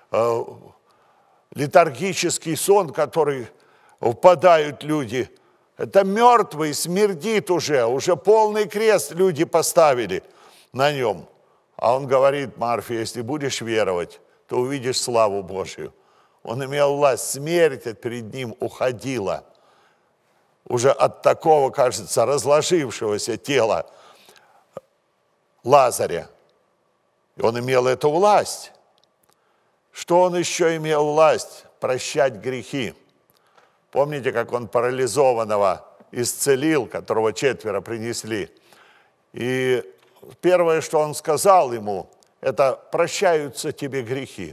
летаргический сон, который впадают люди. Это мертвый, смердит уже полный крест люди поставили на нем. А он говорит Марфе, если будешь веровать, то увидишь славу Божию. Он имел власть, смерть перед ним уходила. Уже от такого, кажется, разложившегося тела Лазаря. И он имел эту власть. Что он еще имел власть? Прощать грехи. Помните, как он парализованного исцелил, которого 4 принесли? И первое, что он сказал ему, это «прощаются тебе грехи».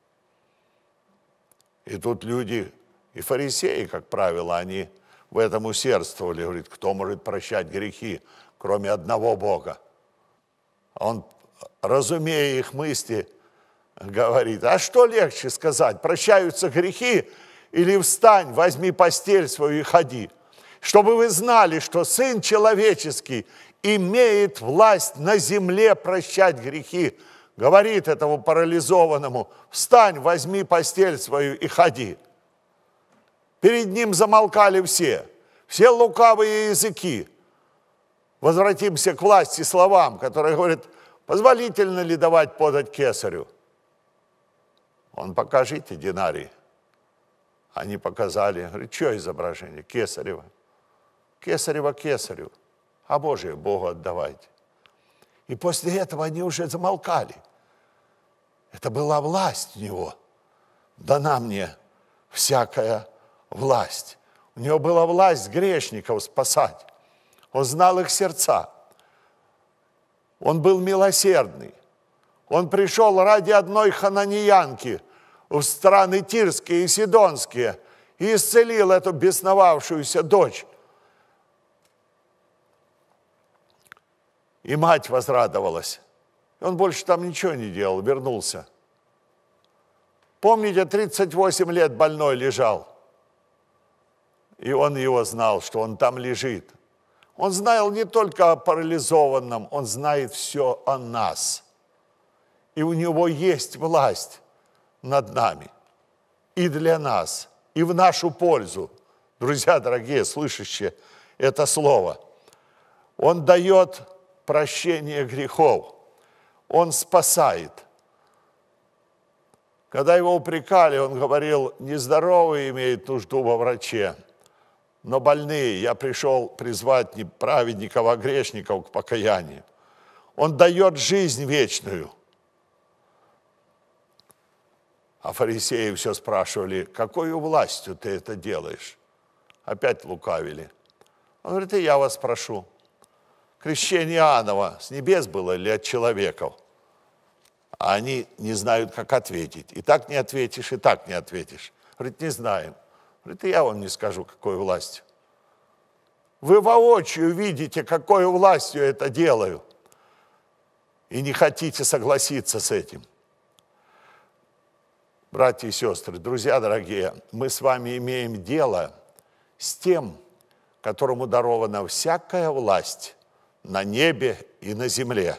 И тут люди, и фарисеи, как правило, они в этом усердствовали. Говорит, кто может прощать грехи, кроме одного Бога? Он, разумея их мысли, говорит, а что легче сказать, прощаются грехи или встань, возьми постель свою и ходи? Чтобы вы знали, что Сын Человеческий имеет власть на земле прощать грехи. Говорит этому парализованному, встань, возьми постель свою и ходи. Перед ним замолкали все лукавые языки. Возвратимся к власти словам, которые говорят, позволительно ли давать подать кесарю? Он, покажите динарий. Они показали, говорит, что изображение? Кесарево. Кесарево кесарю, а Божие Богу отдавайте. И после этого они уже замолкали. Это была власть у него. Дана мне всякая власть. У него была власть грешников спасать. Он знал их сердца. Он был милосердный. Он пришел ради одной хананиянки в страны Тирские и Сидонские и исцелил эту бесновавшуюся дочь. И мать возрадовалась. Он больше там ничего не делал, вернулся. Помните, 38 лет больной лежал. И он его знал, что он там лежит. Он знал не только о парализованном, он знает все о нас. И у него есть власть над нами. И для нас, и в нашу пользу. Друзья дорогие, слышащие это слово. Он дает прощение грехов. Он спасает. Когда его упрекали, он говорил, нездоровые имеют нужду во враче, но больные, я пришел призвать не праведников, а грешников к покаянию. Он дает жизнь вечную. А фарисеи все спрашивали, какой властью ты это делаешь? Опять лукавили. Он говорит, и я вас прошу. Крещение Иоаннова с небес было или от человеков? А они не знают, как ответить. И так не ответишь, и так не ответишь. Говорит, не знаем. Говорит, и я вам не скажу, какой властью. Вы воочию видите, какой властью это делаю. И не хотите согласиться с этим. Братья и сестры, друзья дорогие, мы с вами имеем дело с тем, которому дарована всякая власть на небе и на земле.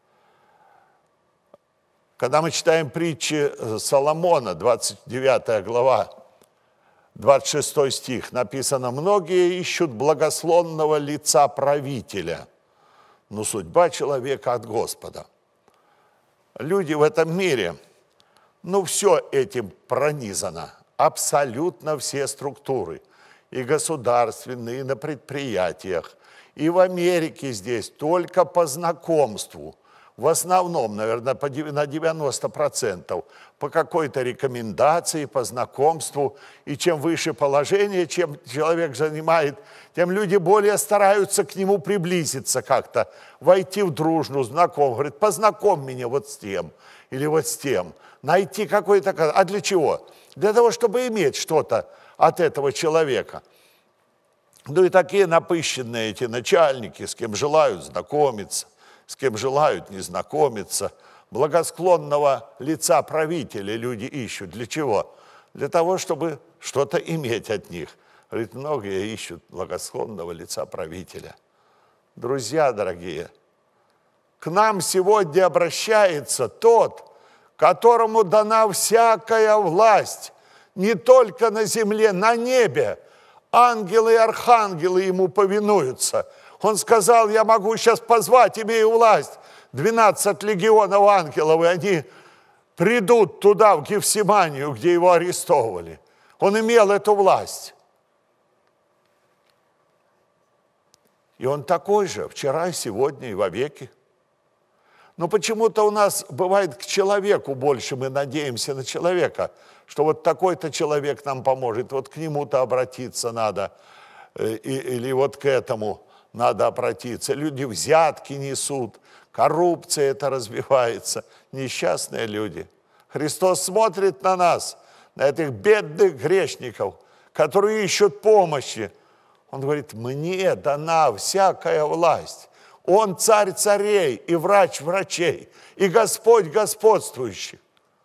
Когда мы читаем притчи Соломона, 29 глава, 26 стих, написано, многие ищут благословенного лица правителя, но судьба человека от Господа. Люди в этом мире, все этим пронизано, абсолютно все структуры, и государственные, и на предприятиях, и в Америке здесь только по знакомству. в основном, наверное, на 90%, по какой-то рекомендации, по знакомству. И чем выше положение, чем человек занимает, тем люди более стараются к нему приблизиться как-то, войти в дружну, знаком. Говорит, познакомь меня вот с тем или вот с тем. Найти какой-то... А для чего? Для того, чтобы иметь что-то от этого человека. Ну и такие напыщенные эти начальники, с кем желают знакомиться, с кем желают не знакомиться. Благосклонного лица правителя люди ищут. Для чего? Для того, чтобы что-то иметь от них. Говорит, многие ищут благосклонного лица правителя. Друзья дорогие, к нам сегодня обращается тот, которому дана всякая власть, не только на земле, на небе. Ангелы и архангелы ему повинуются. Он сказал, я могу сейчас позвать, имею власть. 12 легионов ангелов, и они придут туда, в Гефсиманию, где его арестовывали. Он имел эту власть. И он такой же вчера, и сегодня, и вовеки. Но почему-то у нас бывает к человеку больше, мы надеемся на человека, что вот такой-то человек нам поможет, вот к нему-то обратиться надо, или вот к этому надо обратиться. Люди взятки несут, коррупция это развивается, несчастные люди. Христос смотрит на нас, на этих бедных грешников, которые ищут помощи. Он говорит, мне дана всякая власть. Он царь царей и врач врачей, и Господь господствующий.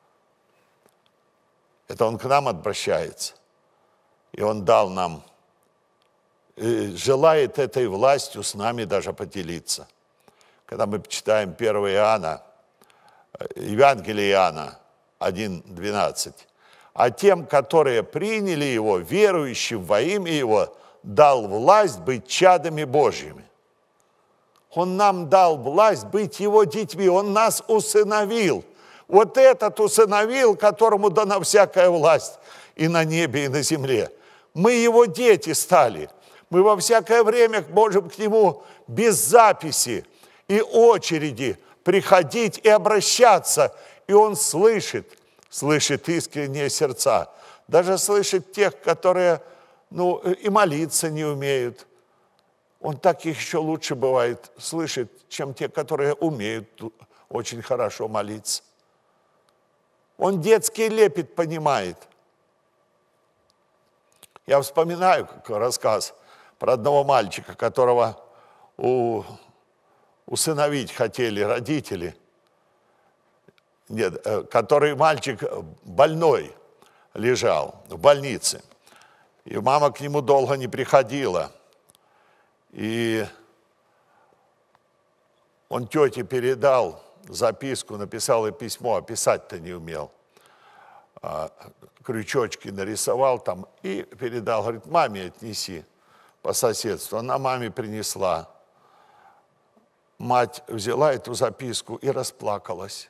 Это Он к нам обращается. И Он дал нам, и желает этой властью с нами даже поделиться. Когда мы читаем 1 Иоанна, Евангелие Иоанна 1:12. А тем, которые приняли Его, верующим во имя Его, дал власть быть чадами Божьими. Он нам дал власть быть Его детьми. Он нас усыновил. Вот этот усыновил, которому дана всякая власть и на небе, и на земле. Мы Его дети стали. Мы во всякое время можем к Нему без записи и очереди приходить и обращаться. И Он слышит искренние сердца. Даже слышит тех, которые и молиться не умеют. Он так их еще лучше бывает слышит, чем те, которые умеют очень хорошо молиться. Он детский лепет понимает. Я вспоминаю рассказ про одного мальчика, которого усыновить хотели родители. Нет, который мальчик больной лежал в больнице. И мама к нему долго не приходила. И он тете передал записку, написал ей письмо, а писать-то не умел. Крючочки нарисовал там и передал. Говорит, маме отнеси по соседству. Она маме принесла. Мать взяла эту записку и расплакалась.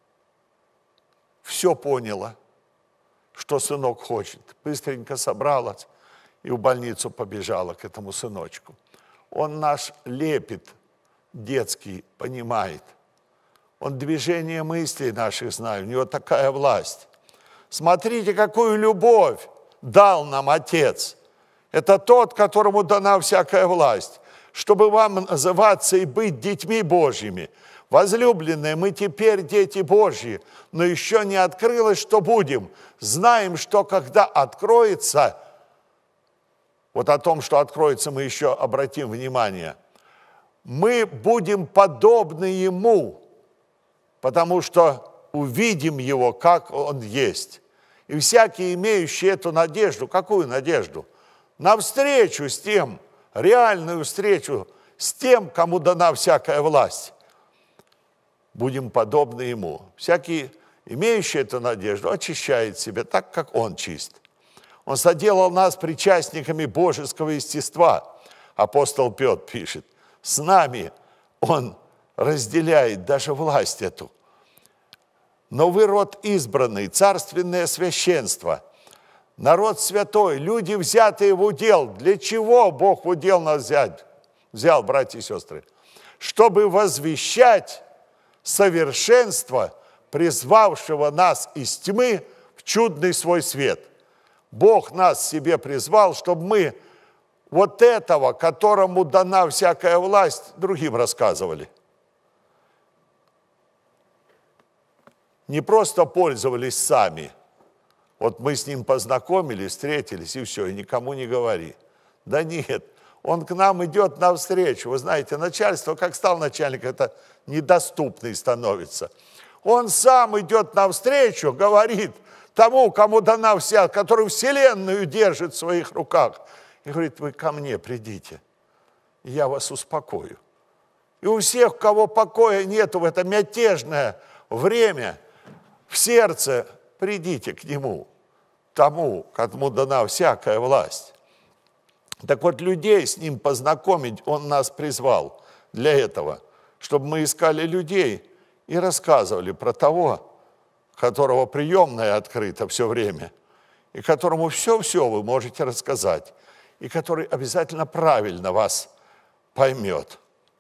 Все поняла, что сынок хочет. Быстренько собралась и в больницу побежала к этому сыночку. Он наш лепет детский понимает. Он движение мыслей наших знает. У него такая власть. Смотрите, какую любовь дал нам Отец. Это тот, которому дана всякая власть. Чтобы вам называться и быть детьми Божьими. Возлюбленные, мы теперь дети Божьи, но еще не открылось, что будем. Знаем, что когда откроется, вот о том, что откроется, мы еще обратим внимание, мы будем подобны Ему, потому что увидим Его, как Он есть. И всякий, имеющий эту надежду, какую надежду? На встречу с тем, реальную встречу с тем, кому дана всякая власть. Будем подобны Ему. Всякий, имеющий эту надежду, очищает себя так, как Он чист. Он соделал нас причастниками божеского естества. Апостол Петр пишет, с нами Он разделяет даже власть эту. Но вы род избранный, царственное священство, народ святой, люди, взятые в удел. Для чего Бог в удел нас взял, братья и сестры? Чтобы возвещать совершенства, призвавшего нас из тьмы в чудный свой свет. Бог нас себе призвал, чтобы мы вот этого, которому дана всякая власть, другим рассказывали. Не просто пользовались сами. Вот мы с ним познакомились, встретились, и все, и никому не говори. Да нет, он к нам идет навстречу. Вы знаете, начальство, как стал начальник, это недоступный становится. Он сам идет навстречу, говорит тому, кому дана вся, который вселенную держит в своих руках. И говорит, вы ко мне придите, я вас успокою. И у всех, у кого покоя нету в это мятежное время, в сердце, придите к нему, тому, кому дана всякая власть. Так вот, людей с ним познакомить он нас призвал для этого, чтобы мы искали людей и рассказывали про того, которого приемная открыта все время, и которому все-все вы можете рассказать, и который обязательно правильно вас поймет.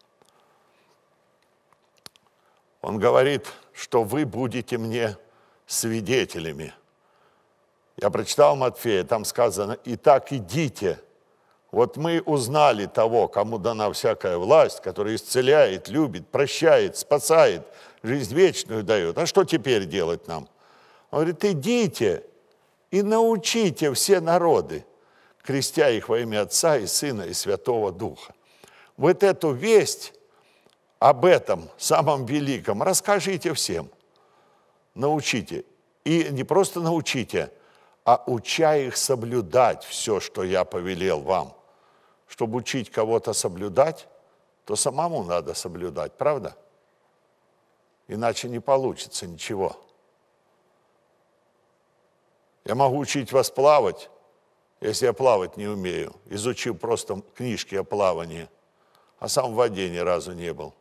Он говорит, что вы будете мне свидетелями. Я прочитал Матфея, там сказано, «Итак, идите». Вот мы узнали того, кому дана всякая власть, который исцеляет, любит, прощает, спасает, жизнь вечную дает. А что теперь делать нам? Он говорит, идите и научите все народы, крестя их во имя Отца и Сына и Святого Духа. Вот эту весть об этом самом великом расскажите всем, научите. И не просто научите, а уча их соблюдать все, что я повелел вам. Чтобы учить кого-то соблюдать, то самому надо соблюдать, правда? Иначе не получится ничего. Я могу учить вас плавать, если я плавать не умею, изучив просто книжки о плавании, а сам в воде ни разу не был.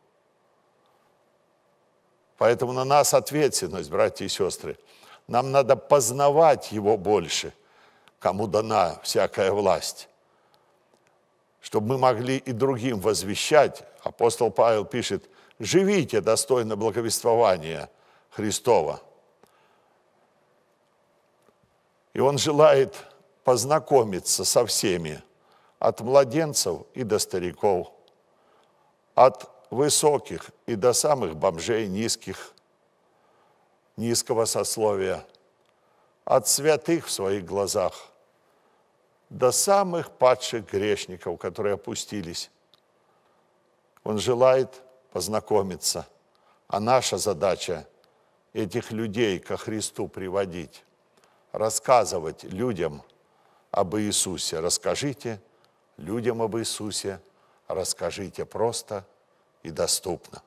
Поэтому на нас ответственность, братья и сестры. Нам надо познавать его больше, кому дана всякая власть, чтобы мы могли и другим возвещать. Апостол Павел пишет, живите достойно благовествования Христова. И он желает познакомиться со всеми, от младенцев и до стариков, от высоких и до самых бомжей низких, низкого сословия, от святых в своих глазах до самых падших грешников, которые опустились. Он желает познакомиться, а наша задача этих людей ко Христу приводить, рассказывать людям об Иисусе. Расскажите людям об Иисусе, расскажите просто и доступно.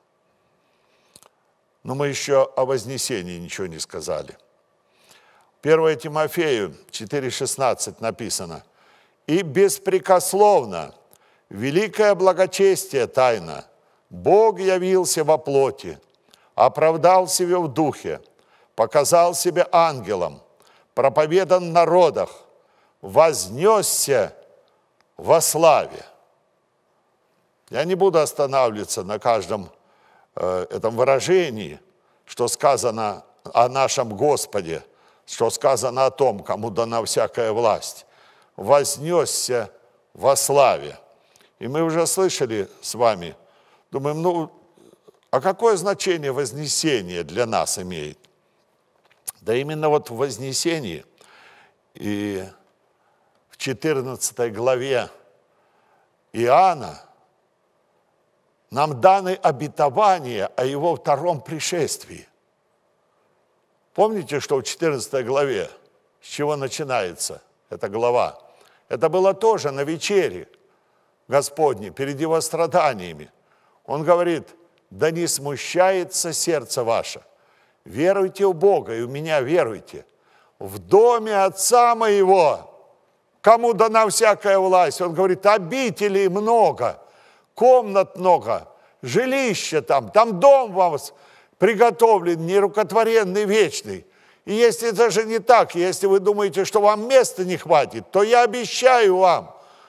Но мы еще о вознесении ничего не сказали. 1 Тимофею 4,16 написано, «И беспрекословно, великое благочестие тайна, Бог явился во плоти, оправдал себя в духе, показал себя ангелом, проповедан в народах, вознесся во славе». Я не буду останавливаться на каждом этом выражении, что сказано о нашем Господе, что сказано о том, кому дана всякая власть. Вознесся во славе. И мы уже слышали с вами, думаем, а какое значение вознесение для нас имеет? Да именно вот в вознесении и в 14 главе Иоанна нам даны обетования о его втором пришествии. Помните, что в 14 главе, с чего начинается эта глава? Это было тоже на вечере Господне, перед его страданиями. Он говорит, да не смущается сердце ваше. Веруйте в Бога и в меня веруйте. В доме Отца моего, кому дана всякая власть, он говорит, обителей много, комнат много, жилища там дом вам приготовлен, нерукотворенный, вечный. И если даже не так, если вы думаете, что вам места не хватит, то я обещаю вам,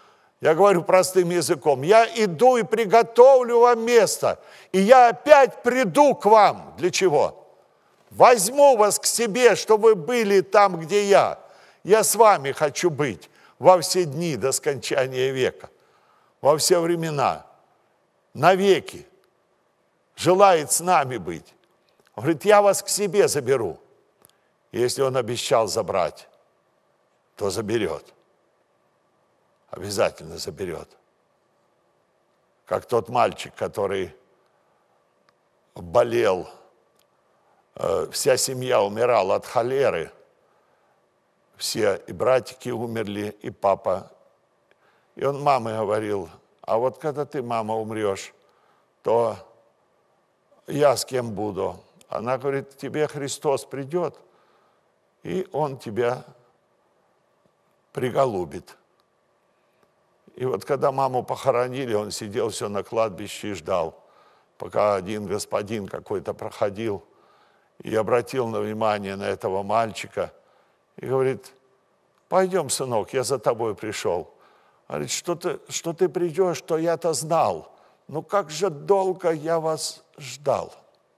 Я говорю простым языком. Я иду и приготовлю вам место. И я опять приду к вам. Для чего? Возьму вас к себе, чтобы вы были там, где я. Я с вами хочу быть во все дни до скончания века, во все времена, навеки. Желает с нами быть. Он говорит, я вас к себе заберу. Если он обещал забрать, то заберет. Обязательно заберет. Как тот мальчик, который болел, вся семья умирала от холеры. Все, и братики умерли, и папа. И он маме говорил, а вот когда ты, мама, умрешь, то я с кем буду? Она говорит, к тебе Христос придет, и он тебя приголубит. И вот когда маму похоронили, он сидел все на кладбище и ждал, пока один господин какой-то проходил и обратил внимание на этого мальчика и говорит, пойдем, сынок, я за тобой пришел. Говорит, что ты придешь, что я-то знал. Ну как же долго я вас ждал.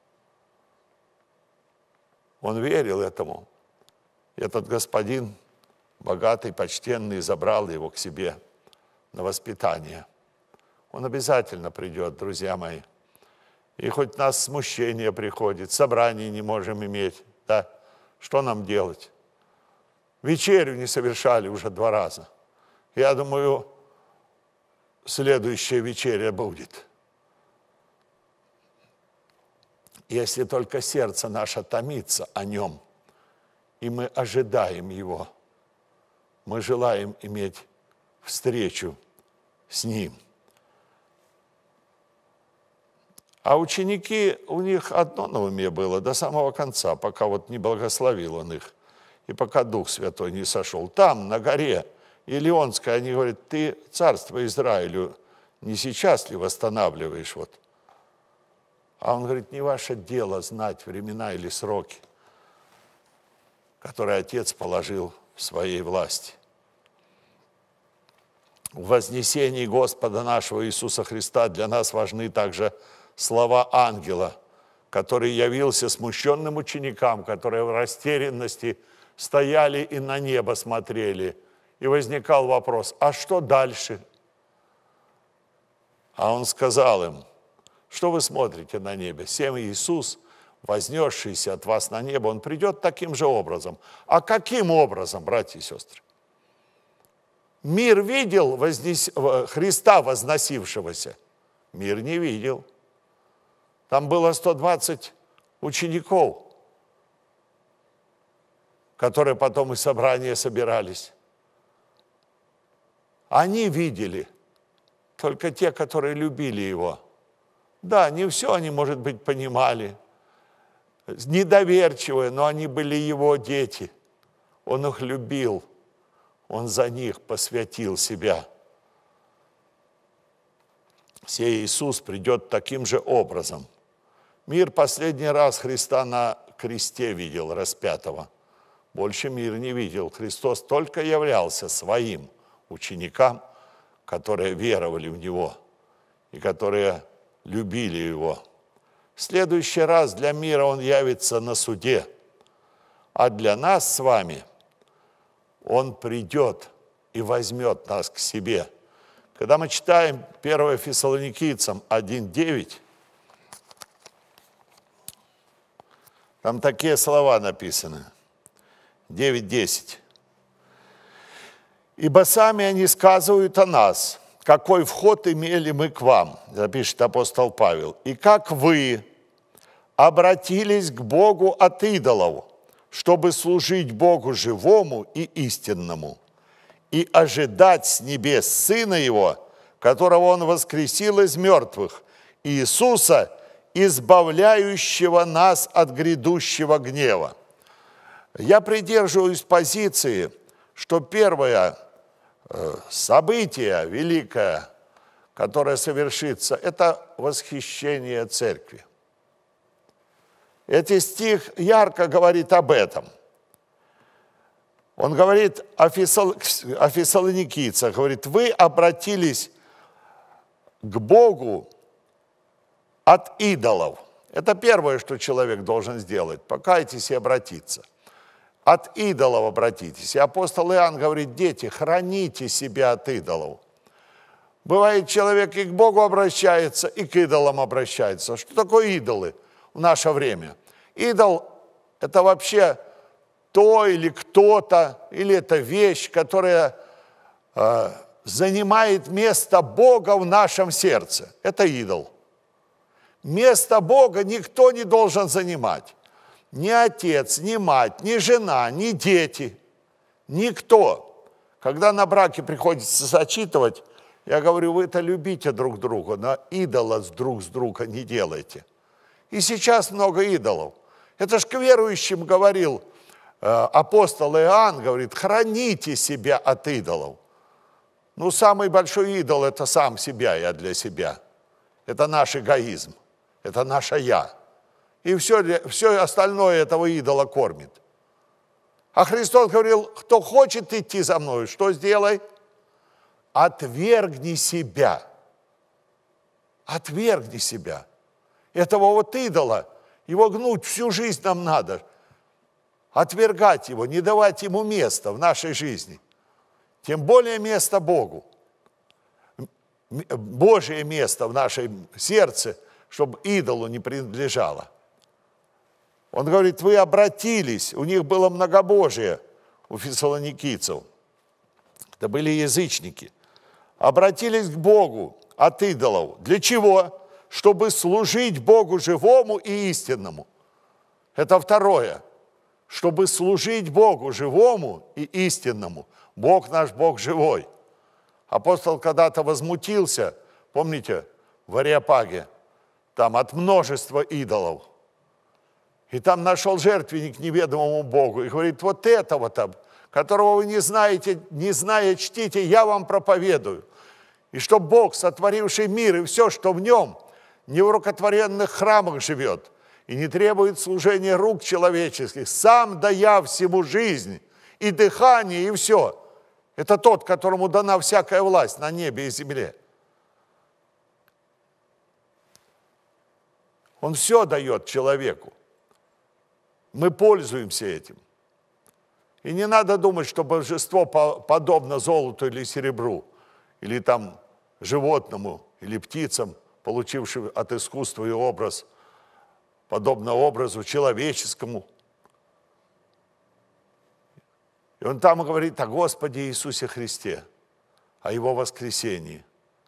Он верил этому. И этот господин, богатый, почтенный, забрал его к себе на воспитание. Он обязательно придет, друзья мои. И хоть нас смущение приходит, собраний не можем иметь, да, что нам делать? Вечерю не совершали уже 2 раза. Я думаю, следующая вечеря будет. Если только сердце наше томится о нем, и мы ожидаем его, мы желаем иметь встречу с ним. А ученики, у них одно на уме было до самого конца, пока вот не благословил он их, и пока Дух Святой не сошел. Там, на горе Илионской, они говорят, ты царство Израилю не сейчас ли восстанавливаешь? Вот. А он говорит, не ваше дело знать времена или сроки, которые Отец положил в своей власти. В вознесении Господа нашего Иисуса Христа для нас важны также слова ангела, который явился смущенным ученикам, которые в растерянности стояли и на небо смотрели. И возникал вопрос, а что дальше? А он сказал им, что вы смотрите на небе? Сем Иисус, вознесшийся от вас на небо, он придет таким же образом. А каким образом, братья и сестры? Мир видел Христа возносившегося? Мир не видел. Там было 120 учеников, которые потом из собрания собирались. Они видели, только те, которые любили Его. Да, не все они, может быть, понимали, недоверчивые, но они были Его дети. Он их любил, Он за них посвятил себя. Сей Иисус придет таким же образом. Мир последний раз Христа на кресте видел, распятого. Больше мир не видел. Христос только являлся своим ученикам, которые веровали в Него и которые любили Его. В следующий раз для мира Он явится на суде, а для нас с вами Он придет и возьмет нас к себе. Когда мы читаем 1 Фессалоникийцам 1:9, там такие слова написаны, 9:10. «Ибо сами они сказывают о нас, какой вход имели мы к вам», запишет апостол Павел, «и как вы обратились к Богу от идолов, чтобы служить Богу живому и истинному, и ожидать с небес Сына Его, которого Он воскресил из мертвых, Иисуса, избавляющего нас от грядущего гнева». Я придерживаюсь позиции, что первое событие великое, которое совершится, это восхищение церкви. Этот стих ярко говорит об этом. Он говорит о фессалоникийцах, говорит, вы обратились к Богу от идолов. Это первое, что человек должен сделать, покайтесь и обратиться. От идолов обратитесь. И апостол Иоанн говорит, дети, храните себя от идолов. Бывает, человек и к Богу обращается, и к идолам обращается. Что такое идолы в наше время? Идол – это вообще то или кто-то, или это вещь, которая занимает место Бога в нашем сердце. Это идол. Место Бога никто не должен занимать. Ни отец, ни мать, ни жена, ни дети. Никто. Когда на браке приходится сочетывать, я говорю, вы-то любите друг друга, но идола друг с друга не делайте. И сейчас много идолов. Это ж к верующим говорил апостол Иоанн, говорит, храните себя от идолов. Ну, самый большой идол – это сам себя, я для себя. Это наш эгоизм, это наше «я». И все остальное этого идола кормит. А Христос говорил, кто хочет идти за мной, что сделай? Отвергни себя. Отвергни себя. Этого вот идола, его гнуть всю жизнь нам надо. Отвергать его, не давать ему места в нашей жизни. Тем более место Богу. Божье место в нашем сердце, чтобы идолу не принадлежало. Он говорит, вы обратились, у них было многобожие, у фессалоникийцев. Это были язычники. Обратились к Богу от идолов. Для чего? Чтобы служить Богу живому и истинному. Это второе. Чтобы служить Богу живому и истинному. Бог наш, Бог живой. Апостол когда-то возмутился, помните, в Ареопаге, там от множества идолов. И там нашел жертвенник неведомому Богу. И говорит, вот этого-то, которого вы не знаете, не зная, чтите, я вам проповедую. И что Бог, сотворивший мир и все, что в нем, не в рукотворенных храмах живет и не требует служения рук человеческих, сам дая всему жизнь и дыхание, и все. Это тот, которому дана всякая власть на небе и земле. Он все дает человеку. Мы пользуемся этим. И не надо думать, что божество подобно золоту или серебру, или там животному, или птицам, получившим от искусства и образ, подобно образу человеческому. И он там говорит о Господе Иисусе Христе, о Его воскресении.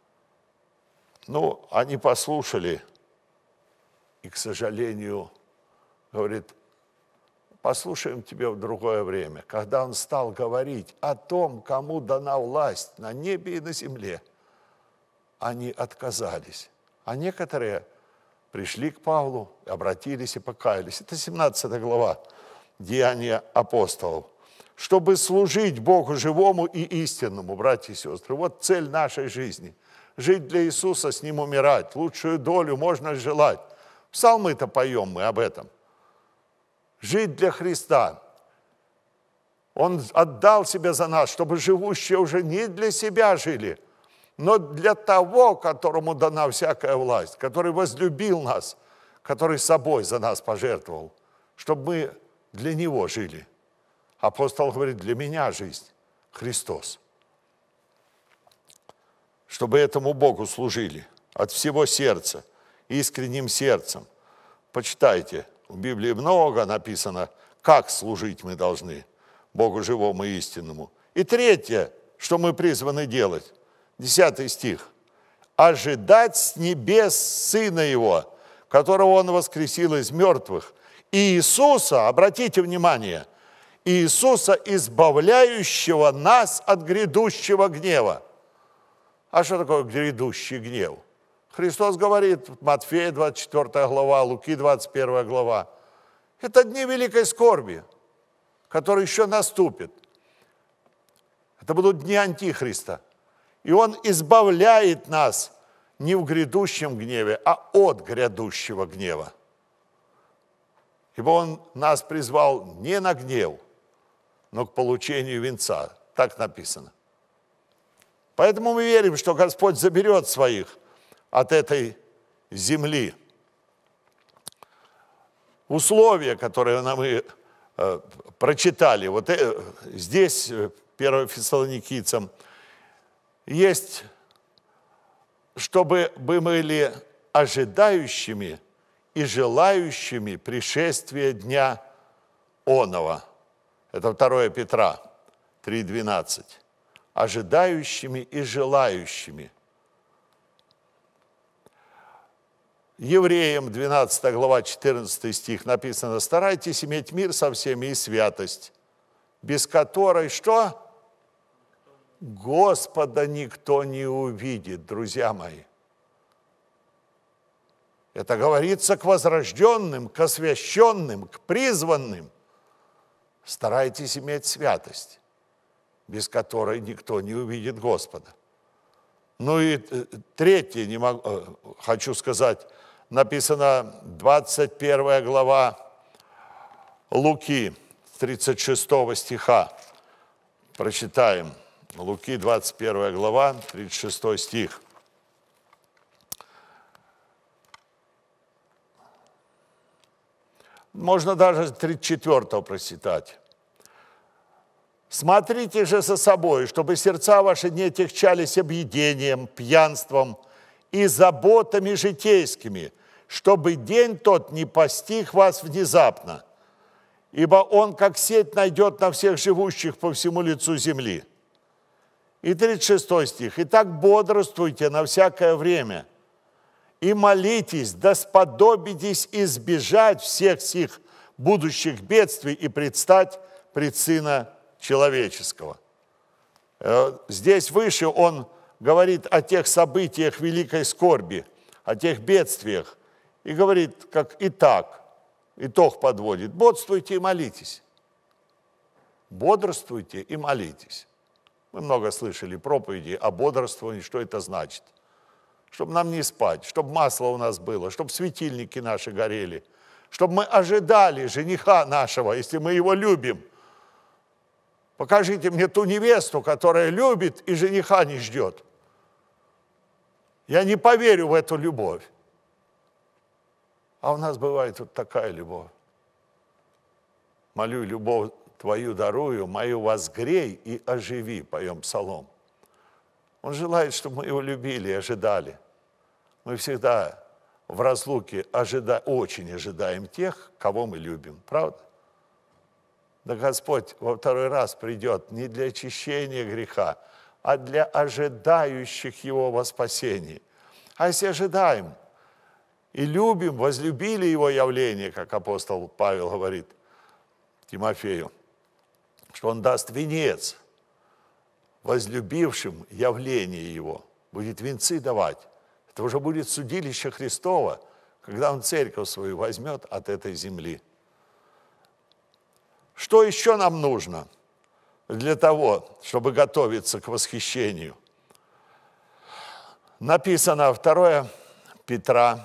Ну, они послушали, и, к сожалению, говорит, послушаем тебя в другое время. Когда он стал говорить о том, кому дана власть на небе и на земле, они отказались. А некоторые пришли к Павлу, обратились и покаялись. Это 17 глава Деяния апостолов. Чтобы служить Богу живому и истинному, братья и сестры. Вот цель нашей жизни. Жить для Иисуса, с Ним умирать. Лучшую долю можно желать. Псалмы-то поем мы об этом. Жить для Христа. Он отдал себя за нас, чтобы живущие уже не для себя жили, но для того, которому дана всякая власть, который возлюбил нас, который собой за нас пожертвовал, чтобы мы для Него жили. Апостол говорит, для меня жизнь Христос. Чтобы этому Богу служили от всего сердца, искренним сердцем. Почитайте, в Библии много написано, как служить мы должны Богу живому и истинному. И третье, что мы призваны делать, 10 стих. Ожидать с небес Сына Его, которого Он воскресил из мертвых, и Иисуса, обратите внимание, Иисуса, избавляющего нас от грядущего гнева. А что такое грядущий гнев? Христос говорит, Матфея 24 глава, Луки 21 глава. Это дни великой скорби, которые еще наступят. Это будут дни Антихриста. И Он избавляет нас не в грядущем гневе, а от грядущего гнева. Ибо Он нас призвал не на гнев, но к получению венца. Так написано. Поэтому мы верим, что Господь заберет своих от этой земли. Условия, которые мы прочитали, вот здесь, 1 Фессалоникийцам, есть, чтобы мы были ожидающими и желающими пришествия дня оного. Это 2 Петра 3:12. Ожидающими и желающими. Евреям 12 глава 14 стих написано: «Старайтесь иметь мир со всеми и святость, без которой» что? Господа никто не увидит, друзья мои. Это говорится к возрожденным, к освященным, к призванным. Старайтесь иметь святость, без которой никто не увидит Господа. Ну и третье, хочу сказать, написано 21 глава Луки, 36 стиха. Прочитаем. Луки, 21 глава, 36 стих. Можно даже 34 прочитать. «Смотрите же за собой, чтобы сердца ваши не отягчались объедением, пьянством и заботами житейскими, чтобы день тот не постиг вас внезапно, ибо он, как сеть, найдет на всех живущих по всему лицу земли». И 36 стих. «Итак, бодрствуйте на всякое время и молитесь, да сподобитесь избежать всех сих будущих бедствий и предстать пред Сына Человеческого». Здесь выше он говорит о тех событиях великой скорби, о тех бедствиях. И говорит, как итак, итог подводит: бодрствуйте и молитесь. Бодрствуйте и молитесь. Мы много слышали проповеди о бодрствовании, что это значит. Чтобы нам не спать, чтобы масло у нас было, чтобы светильники наши горели, чтобы мы ожидали жениха нашего, если мы его любим. Покажите мне ту невесту, которая любит и жениха не ждет. Я не поверю в эту любовь. А у нас бывает вот такая любовь. «Молю, любовь твою дарую, мою возгрей и оживи», поем псалом. Он желает, чтобы мы его любили и ожидали. Мы всегда в разлуке очень ожидаем тех, кого мы любим. Правда? Да Господь во второй раз придет не для очищения греха, а для ожидающих Его во спасении. А если ожидаем и любим, возлюбили Его явление, как апостол Павел говорит Тимофею, что Он даст венец возлюбившим явление Его, будет венцы давать. Это уже будет судилище Христово, когда Он церковь свою возьмет от этой земли. Что еще нам нужно для того, чтобы готовиться к восхищению? Написано 2 Петра,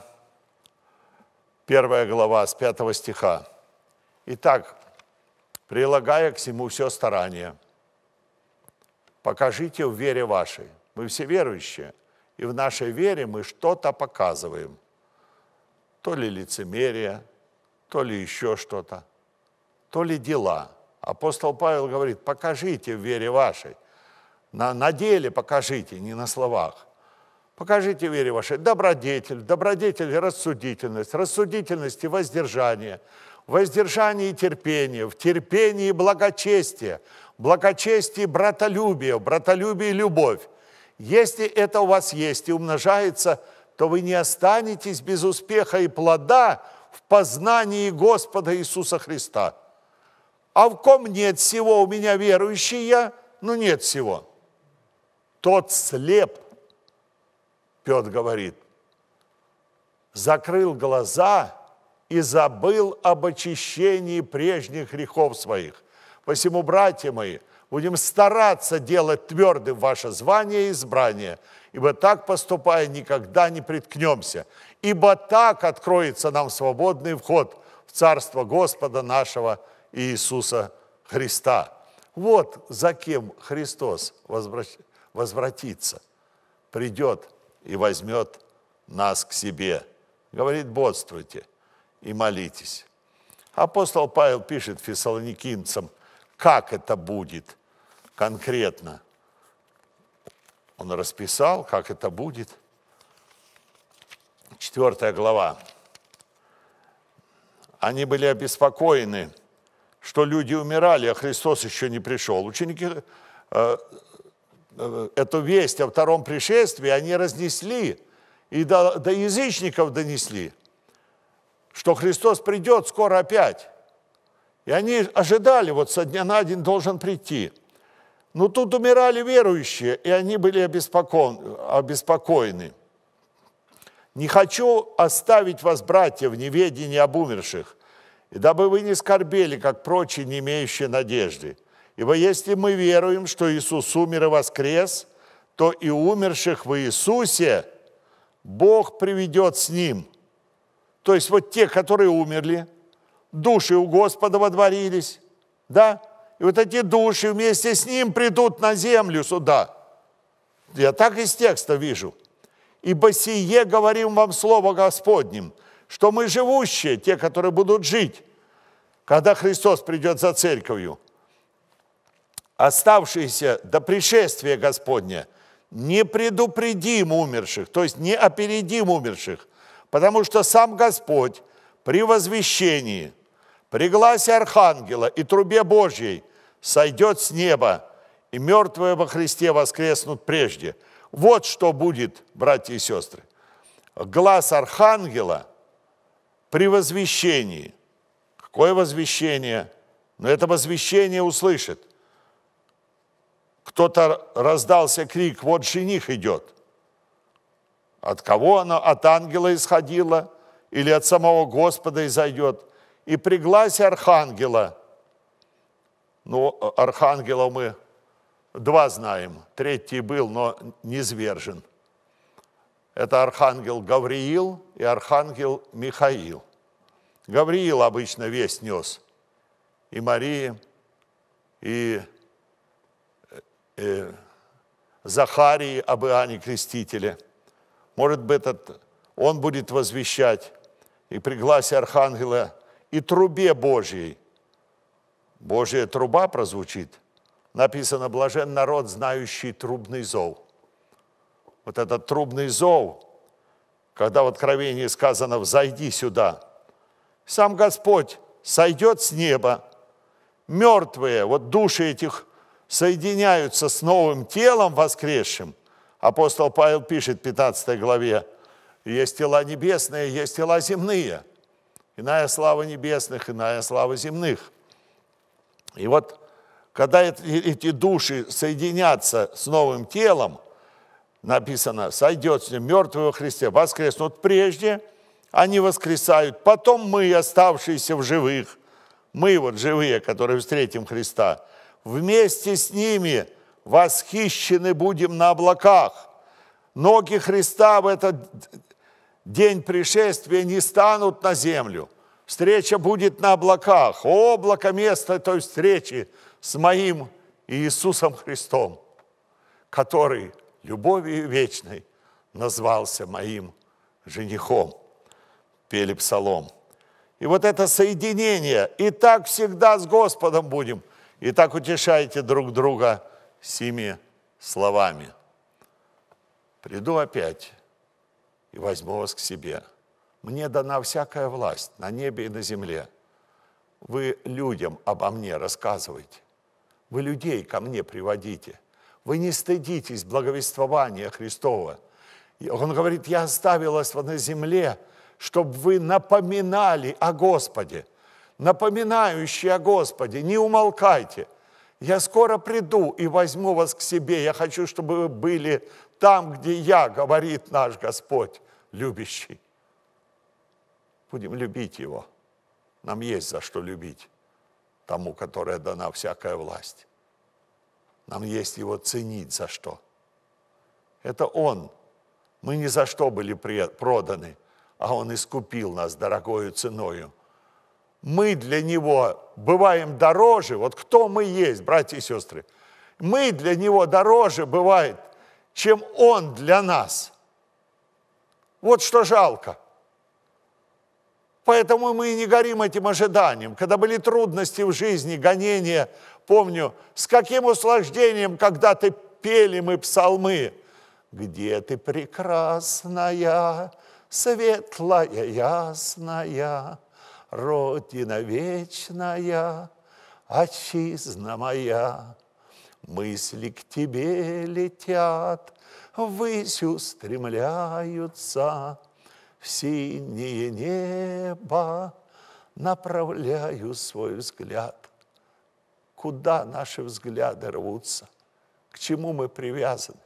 1 глава, с 5 стиха. «Итак, прилагая к всему все старание, покажите в вере вашей». Мы все верующие, и в нашей вере мы что-то показываем. То ли лицемерие, то ли еще что-то, то ли дела. Апостол Павел говорит: покажите в вере вашей. На деле покажите, не на словах. Покажите в вере вашей добродетель, добродетель рассудительность, рассудительность и воздержание, воздержание и терпение, в терпении благочестие, благочестие братолюбие, братолюбие любовь. Если это у вас есть и умножается, то вы не останетесь без успеха и плода в познании Господа Иисуса Христа. А в ком нет всего, у меня верующий я, но нет всего. Тот слеп, Петр говорит, закрыл глаза и забыл об очищении прежних грехов своих. Посему, братья мои, будем стараться делать твердым ваше звание и избрание, ибо так, поступая, никогда не приткнемся, ибо так откроется нам свободный вход в Царство Господа нашего Иисуса Христа. Вот за кем Христос возвратится, придет и возьмет нас к себе. Говорит, бодствуйте и молитесь. Апостол Павел пишет фессалоникийцам, как это будет конкретно. Он расписал, как это будет. 4 глава. Они были обеспокоены, что люди умирали, а Христос еще не пришел. Ученики эту весть о втором пришествии они разнесли и до язычников донесли, что Христос придет скоро опять. И они ожидали, вот со дня на день должен прийти. Но тут умирали верующие, и они были обеспокоены. «Не хочу оставить вас, братья, в неведении об умерших, и дабы вы не скорбели, как прочие, не имеющие надежды. Ибо если мы веруем, что Иисус умер и воскрес, то и умерших в Иисусе Бог приведет с Ним». То есть вот те, которые умерли, души у Господа водворились, да? И вот эти души вместе с Ним придут на землю сюда. Я так из текста вижу. «Ибо сие говорим вам слово Господним, что мы живущие, те, которые будут жить, когда Христос придет за церковью, оставшиеся до пришествия Господня, не предупредим умерших», то есть не опередим умерших, потому что сам Господь при возвещении, при гласе архангела и трубе Божьей сойдет с неба, и мертвые во Христе воскреснут прежде. Вот что будет, братья и сестры. Глас архангела при возвещении. Какое возвещение? Но это возвещение услышит. Кто-то раздался крик, вот жених идет. От кого оно? От ангела исходило или от самого Господа изойдет? И при гласе архангела, ну, архангела мы два знаем, третий был, но не низвержен. Это архангел Гавриил и архангел Михаил. Гавриил обычно весть нес и Марии, и Захарии об Иоанне Крестителе. Может быть, он будет возвещать и при гласе архангела, и трубе Божьей. Божья труба прозвучит. Написано, блажен народ, знающий трубный зов. Вот этот трубный зов, когда в Откровении сказано, взойди сюда. Сам Господь сойдет с неба. Мертвые, вот души этих соединяются с новым телом воскресшим. Апостол Павел пишет в 15 главе, есть тела небесные, есть тела земные. Иная слава небесных, иная слава земных. И вот, когда эти души соединятся с новым телом, написано, сойдет с ним мертвые во Христе, воскреснут прежде, они воскресают, потом мы, оставшиеся в живых, мы вот живые, которые встретим Христа, вместе с ними восхищены будем на облаках. Ноги Христа в этот день пришествия не станут на землю. Встреча будет на облаках. Облако – место той встречи с моим Иисусом Христом, который любовью вечной назвался моим женихом. Пели псалом. И вот это соединение. И так всегда с Господом будем. И так утешайте друг друга сими словами. Приду опять и возьму вас к себе. Мне дана всякая власть на небе и на земле. Вы людям обо мне рассказывайте. Вы людей ко мне приводите. Вы не стыдитесь благовествования Христова. Он говорит, я оставил вас на земле, чтобы вы напоминали о Господе. Напоминающие о Господе, не умолкайте. Я скоро приду и возьму вас к себе. Я хочу, чтобы вы были там, где я, говорит наш Господь, любящий. Будем любить Его. Нам есть за что любить тому, которая дана всякая власть. Нам есть Его ценить за что. Это Он. Мы ни за что были проданы, а Он искупил нас дорогою ценою. мы для Него бываем дороже. Вот кто мы есть, братья и сестры? Мы для Него дороже бывает, чем Он для нас. Вот что жалко. Поэтому мы и не горим этим ожиданием. Когда были трудности в жизни, гонения, помню, с каким услаждением когда-то пели мы псалмы. «Где ты прекрасная, светлая, ясная, Родина вечная, отчизна моя, мысли к тебе летят, ввысь устремляются, в синее небо направляю свой взгляд». Куда наши взгляды рвутся? К чему мы привязаны?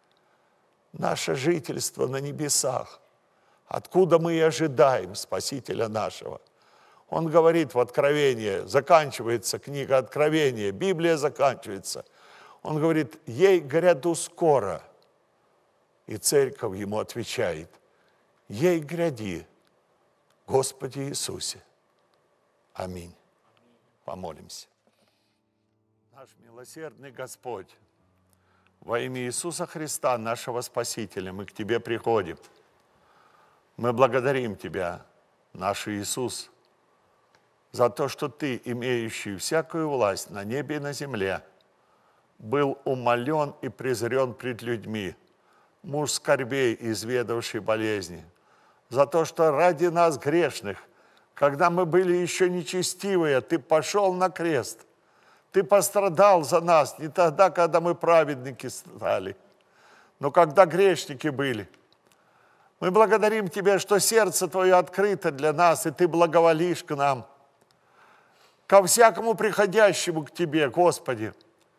Наше жительство на небесах, откуда мы и ожидаем Спасителя нашего. Он говорит в Откровении, заканчивается книга Откровения, Библия заканчивается. Он говорит: «Ей гряду скоро». И церковь ему отвечает: «Ей гряди, Господи Иисусе». Аминь. Помолимся. Наш милосердный Господь, во имя Иисуса Христа, нашего Спасителя, мы к Тебе приходим. Мы благодарим Тебя, наш Иисус, за то, что Ты, имеющий всякую власть на небе и на земле, был умолен и презрен пред людьми, муж скорбей, изведавший болезни, за то, что ради нас, грешных, когда мы были еще нечестивые, Ты пошел на крест, Ты пострадал за нас, не тогда, когда мы праведники стали, но когда грешники были. Мы благодарим Тебя, что сердце Твое открыто для нас, и Ты благоволишь к нам, ко всякому приходящему к Тебе, Господи.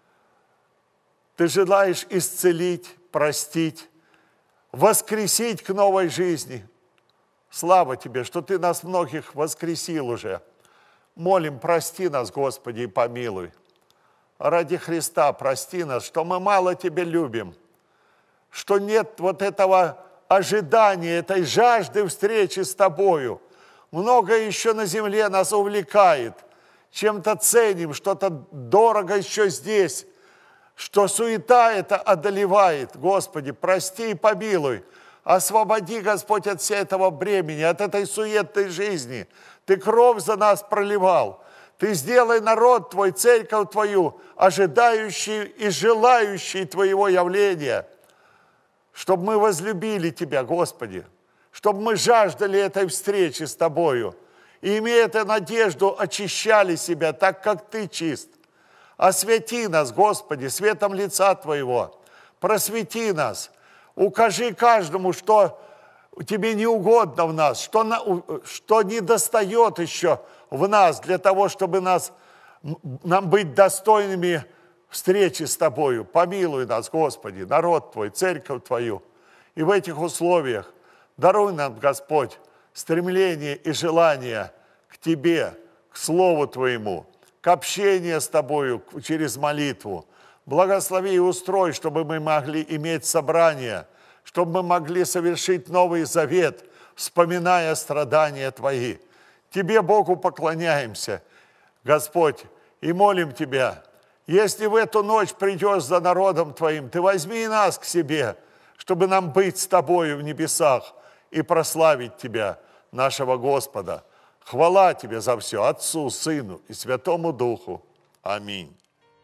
Ты желаешь исцелить, простить, воскресить к новой жизни. Слава Тебе, что Ты нас многих воскресил уже. Молим, прости нас, Господи, и помилуй. Ради Христа прости нас, что мы мало Тебя любим, что нет вот этого ожидания, этой жажды встречи с Тобою. Многое еще на земле нас увлекает, чем-то ценим, что-то дорого еще здесь, что суета это одолевает. Господи, прости и помилуй. Освободи, Господь, от всего этого бремени, от этой суетной жизни. Ты кровь за нас проливал. Ты сделай народ Твой, церковь Твою, ожидающий и желающий Твоего явления, чтобы мы возлюбили Тебя, Господи, чтобы мы жаждали этой встречи с Тобою и, имея эту надежду, очищали себя так, как Ты чист. Освети нас, Господи, светом лица Твоего, просвети нас, укажи каждому, что Тебе не угодно в нас, что недостает еще в нас для того, чтобы нам быть достойными встречи с Тобою. Помилуй нас, Господи, народ Твой, церковь Твою. И в этих условиях даруй нам, Господь, стремление и желание к Тебе, к Слову Твоему, к общению с Тобою через молитву. Благослови и устрой, чтобы мы могли иметь собрание, чтобы мы могли совершить Новый Завет, вспоминая страдания Твои. Тебе, Богу, поклоняемся, Господь, и молим Тебя, если в эту ночь придешь за народом Твоим, Ты возьми нас к себе, чтобы нам быть с Тобою в небесах и прославить Тебя, нашего Господа. Хвала Тебе за все, Отцу, Сыну и Святому Духу. Аминь.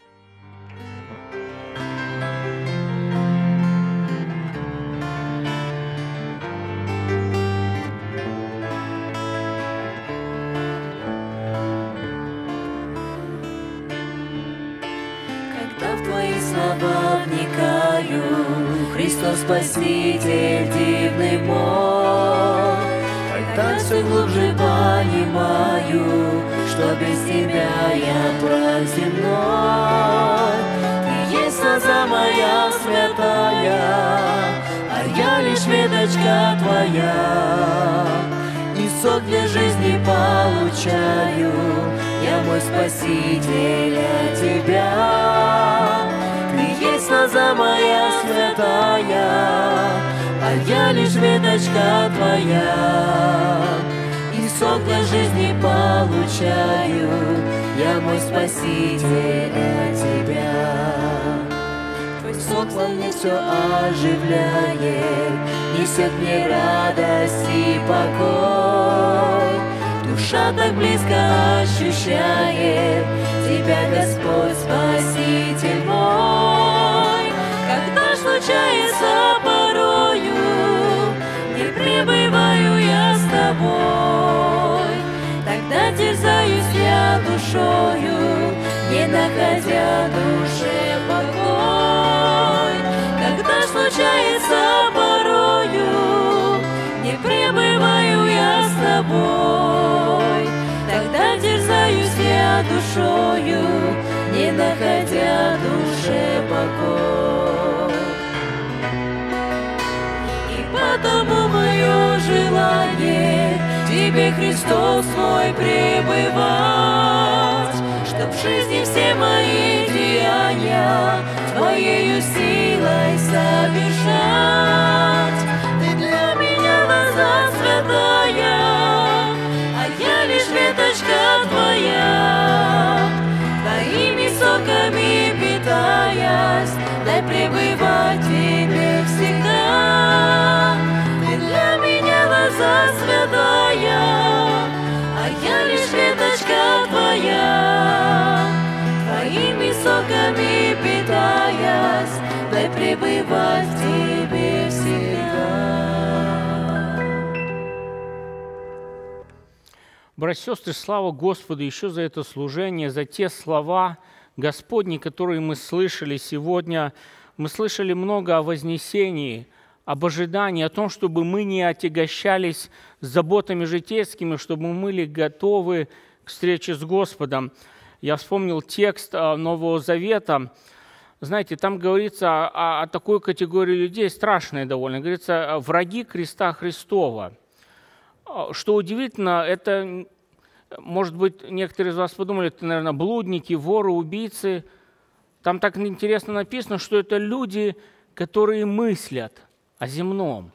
Слова вникаю, Христос Спаситель, дивный мой. Тогда все глубже понимаю, что без Тебя я прах земной. Ты есть лоза моя святая, а я лишь веточка Твоя. И сок для жизни получаю, я мой Спаситель от Тебя. Ты есть лоза моя святая, а я лишь веточка Твоя. И сок для жизни получаю, я мой Спаситель от Тебя. Твой сок во мне все оживляет, несет мне радость и покой. Душа так близко ощущает Тебя, Господь, Спаситель мой. Когда случается порою, не пребываю я с Тобой, тогда терзаюсь я душою, не находя душе покой. Когда случается порою, не пребываю я с Тобой, тогда терзаюсь я душою, не находя душе покой. И потому мое желание Тебе, Христос мой, пребывать, чтоб в жизни все мои деяния Твоею силой совершать. Ты для меня лоза святая, а я лишь веточка Твоя. Твоими соками питаясь, дай пребывать Тебе всегда. Ты для меня лоза святая, а я лишь веточка Твоя. Твоими соками питаясь, дай пребывать Тебе всегда. Братья и сестры, слава Господу еще за это служение, за те слова Господни, которые мы слышали сегодня. Мы слышали много о вознесении, об ожидании, о том, чтобы мы не отягощались заботами житейскими, чтобы мы были готовы к встрече с Господом. Я вспомнил текст Нового Завета. Знаете, там говорится о такой категории людей, страшной довольно. Говорится, враги креста Христова. Что удивительно, это, может быть, некоторые из вас подумали, это, наверное, блудники, воры, убийцы. Там так интересно написано, что это люди, которые мыслят о земном.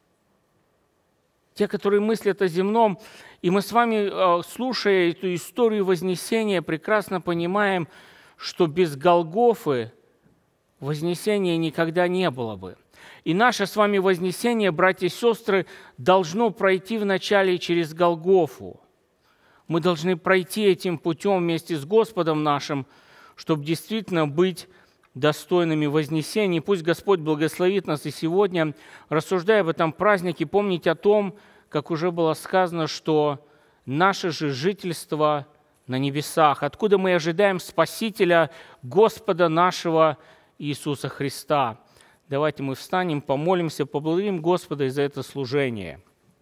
Те, которые мыслят о земном. И мы с вами, слушая эту историю Вознесения, прекрасно понимаем, что без Голгофы Вознесения никогда не было бы. И наше с вами вознесение, братья и сестры, должно пройти вначале через Голгофу. Мы должны пройти этим путем вместе с Господом нашим, чтобы действительно быть достойными вознесения. Пусть Господь благословит нас и сегодня, рассуждая об этом празднике, помнить о том, как уже было сказано, что наше же жительство на небесах, откуда мы ожидаем Спасителя, Господа нашего Иисуса Христа. Давайте мы встанем, помолимся, поблагодарим Господа за это служение.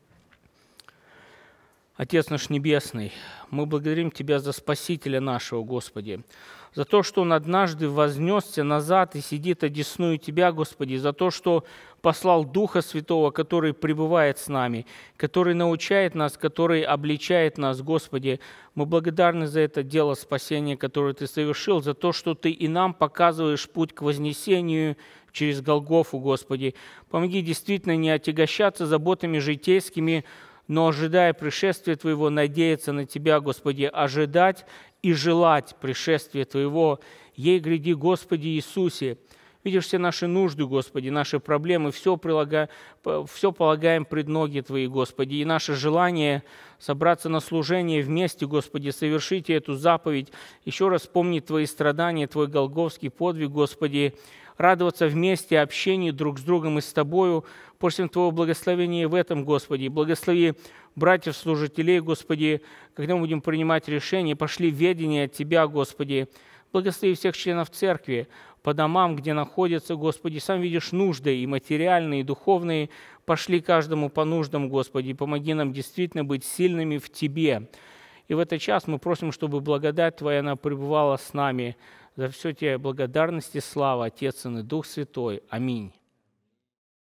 Отец наш Небесный, мы благодарим Тебя за Спасителя нашего, Господи, за то, что Он однажды вознесся назад и сидит одесную Тебя, Господи, за то, что послал Духа Святого, который пребывает с нами, который научает нас, который обличает нас, Господи. Мы благодарны за это дело спасения, которое Ты совершил, за то, что Ты и нам показываешь путь к вознесению через Голгофу, Господи. Помоги действительно не отягощаться заботами житейскими, но, ожидая пришествия Твоего, надеяться на Тебя, Господи, ожидать и желать пришествия Твоего. Ей гряди, Господи Иисусе. Видишь все наши нужды, Господи, наши проблемы, все полагаем пред ноги Твои, Господи. И наше желание собраться на служение вместе, Господи, совершить эту заповедь, еще раз помнить Твои страдания, Твой голгофский подвиг, Господи, радоваться вместе, общению друг с другом и с Тобою. Просим Твоего благословения в этом, Господи. Благослови братьев-служителей, Господи, когда мы будем принимать решения, пошли в ведение от Тебя, Господи. Благослови всех членов церкви по домам, где находятся, Господи. Сам видишь нужды и материальные, и духовные. Пошли каждому по нуждам, Господи. Помоги нам действительно быть сильными в Тебе. И в этот час мы просим, чтобы благодать Твоя, она пребывала с нами. За все Тебе благодарность и слава, Отец, Сын и Дух Святой. Аминь.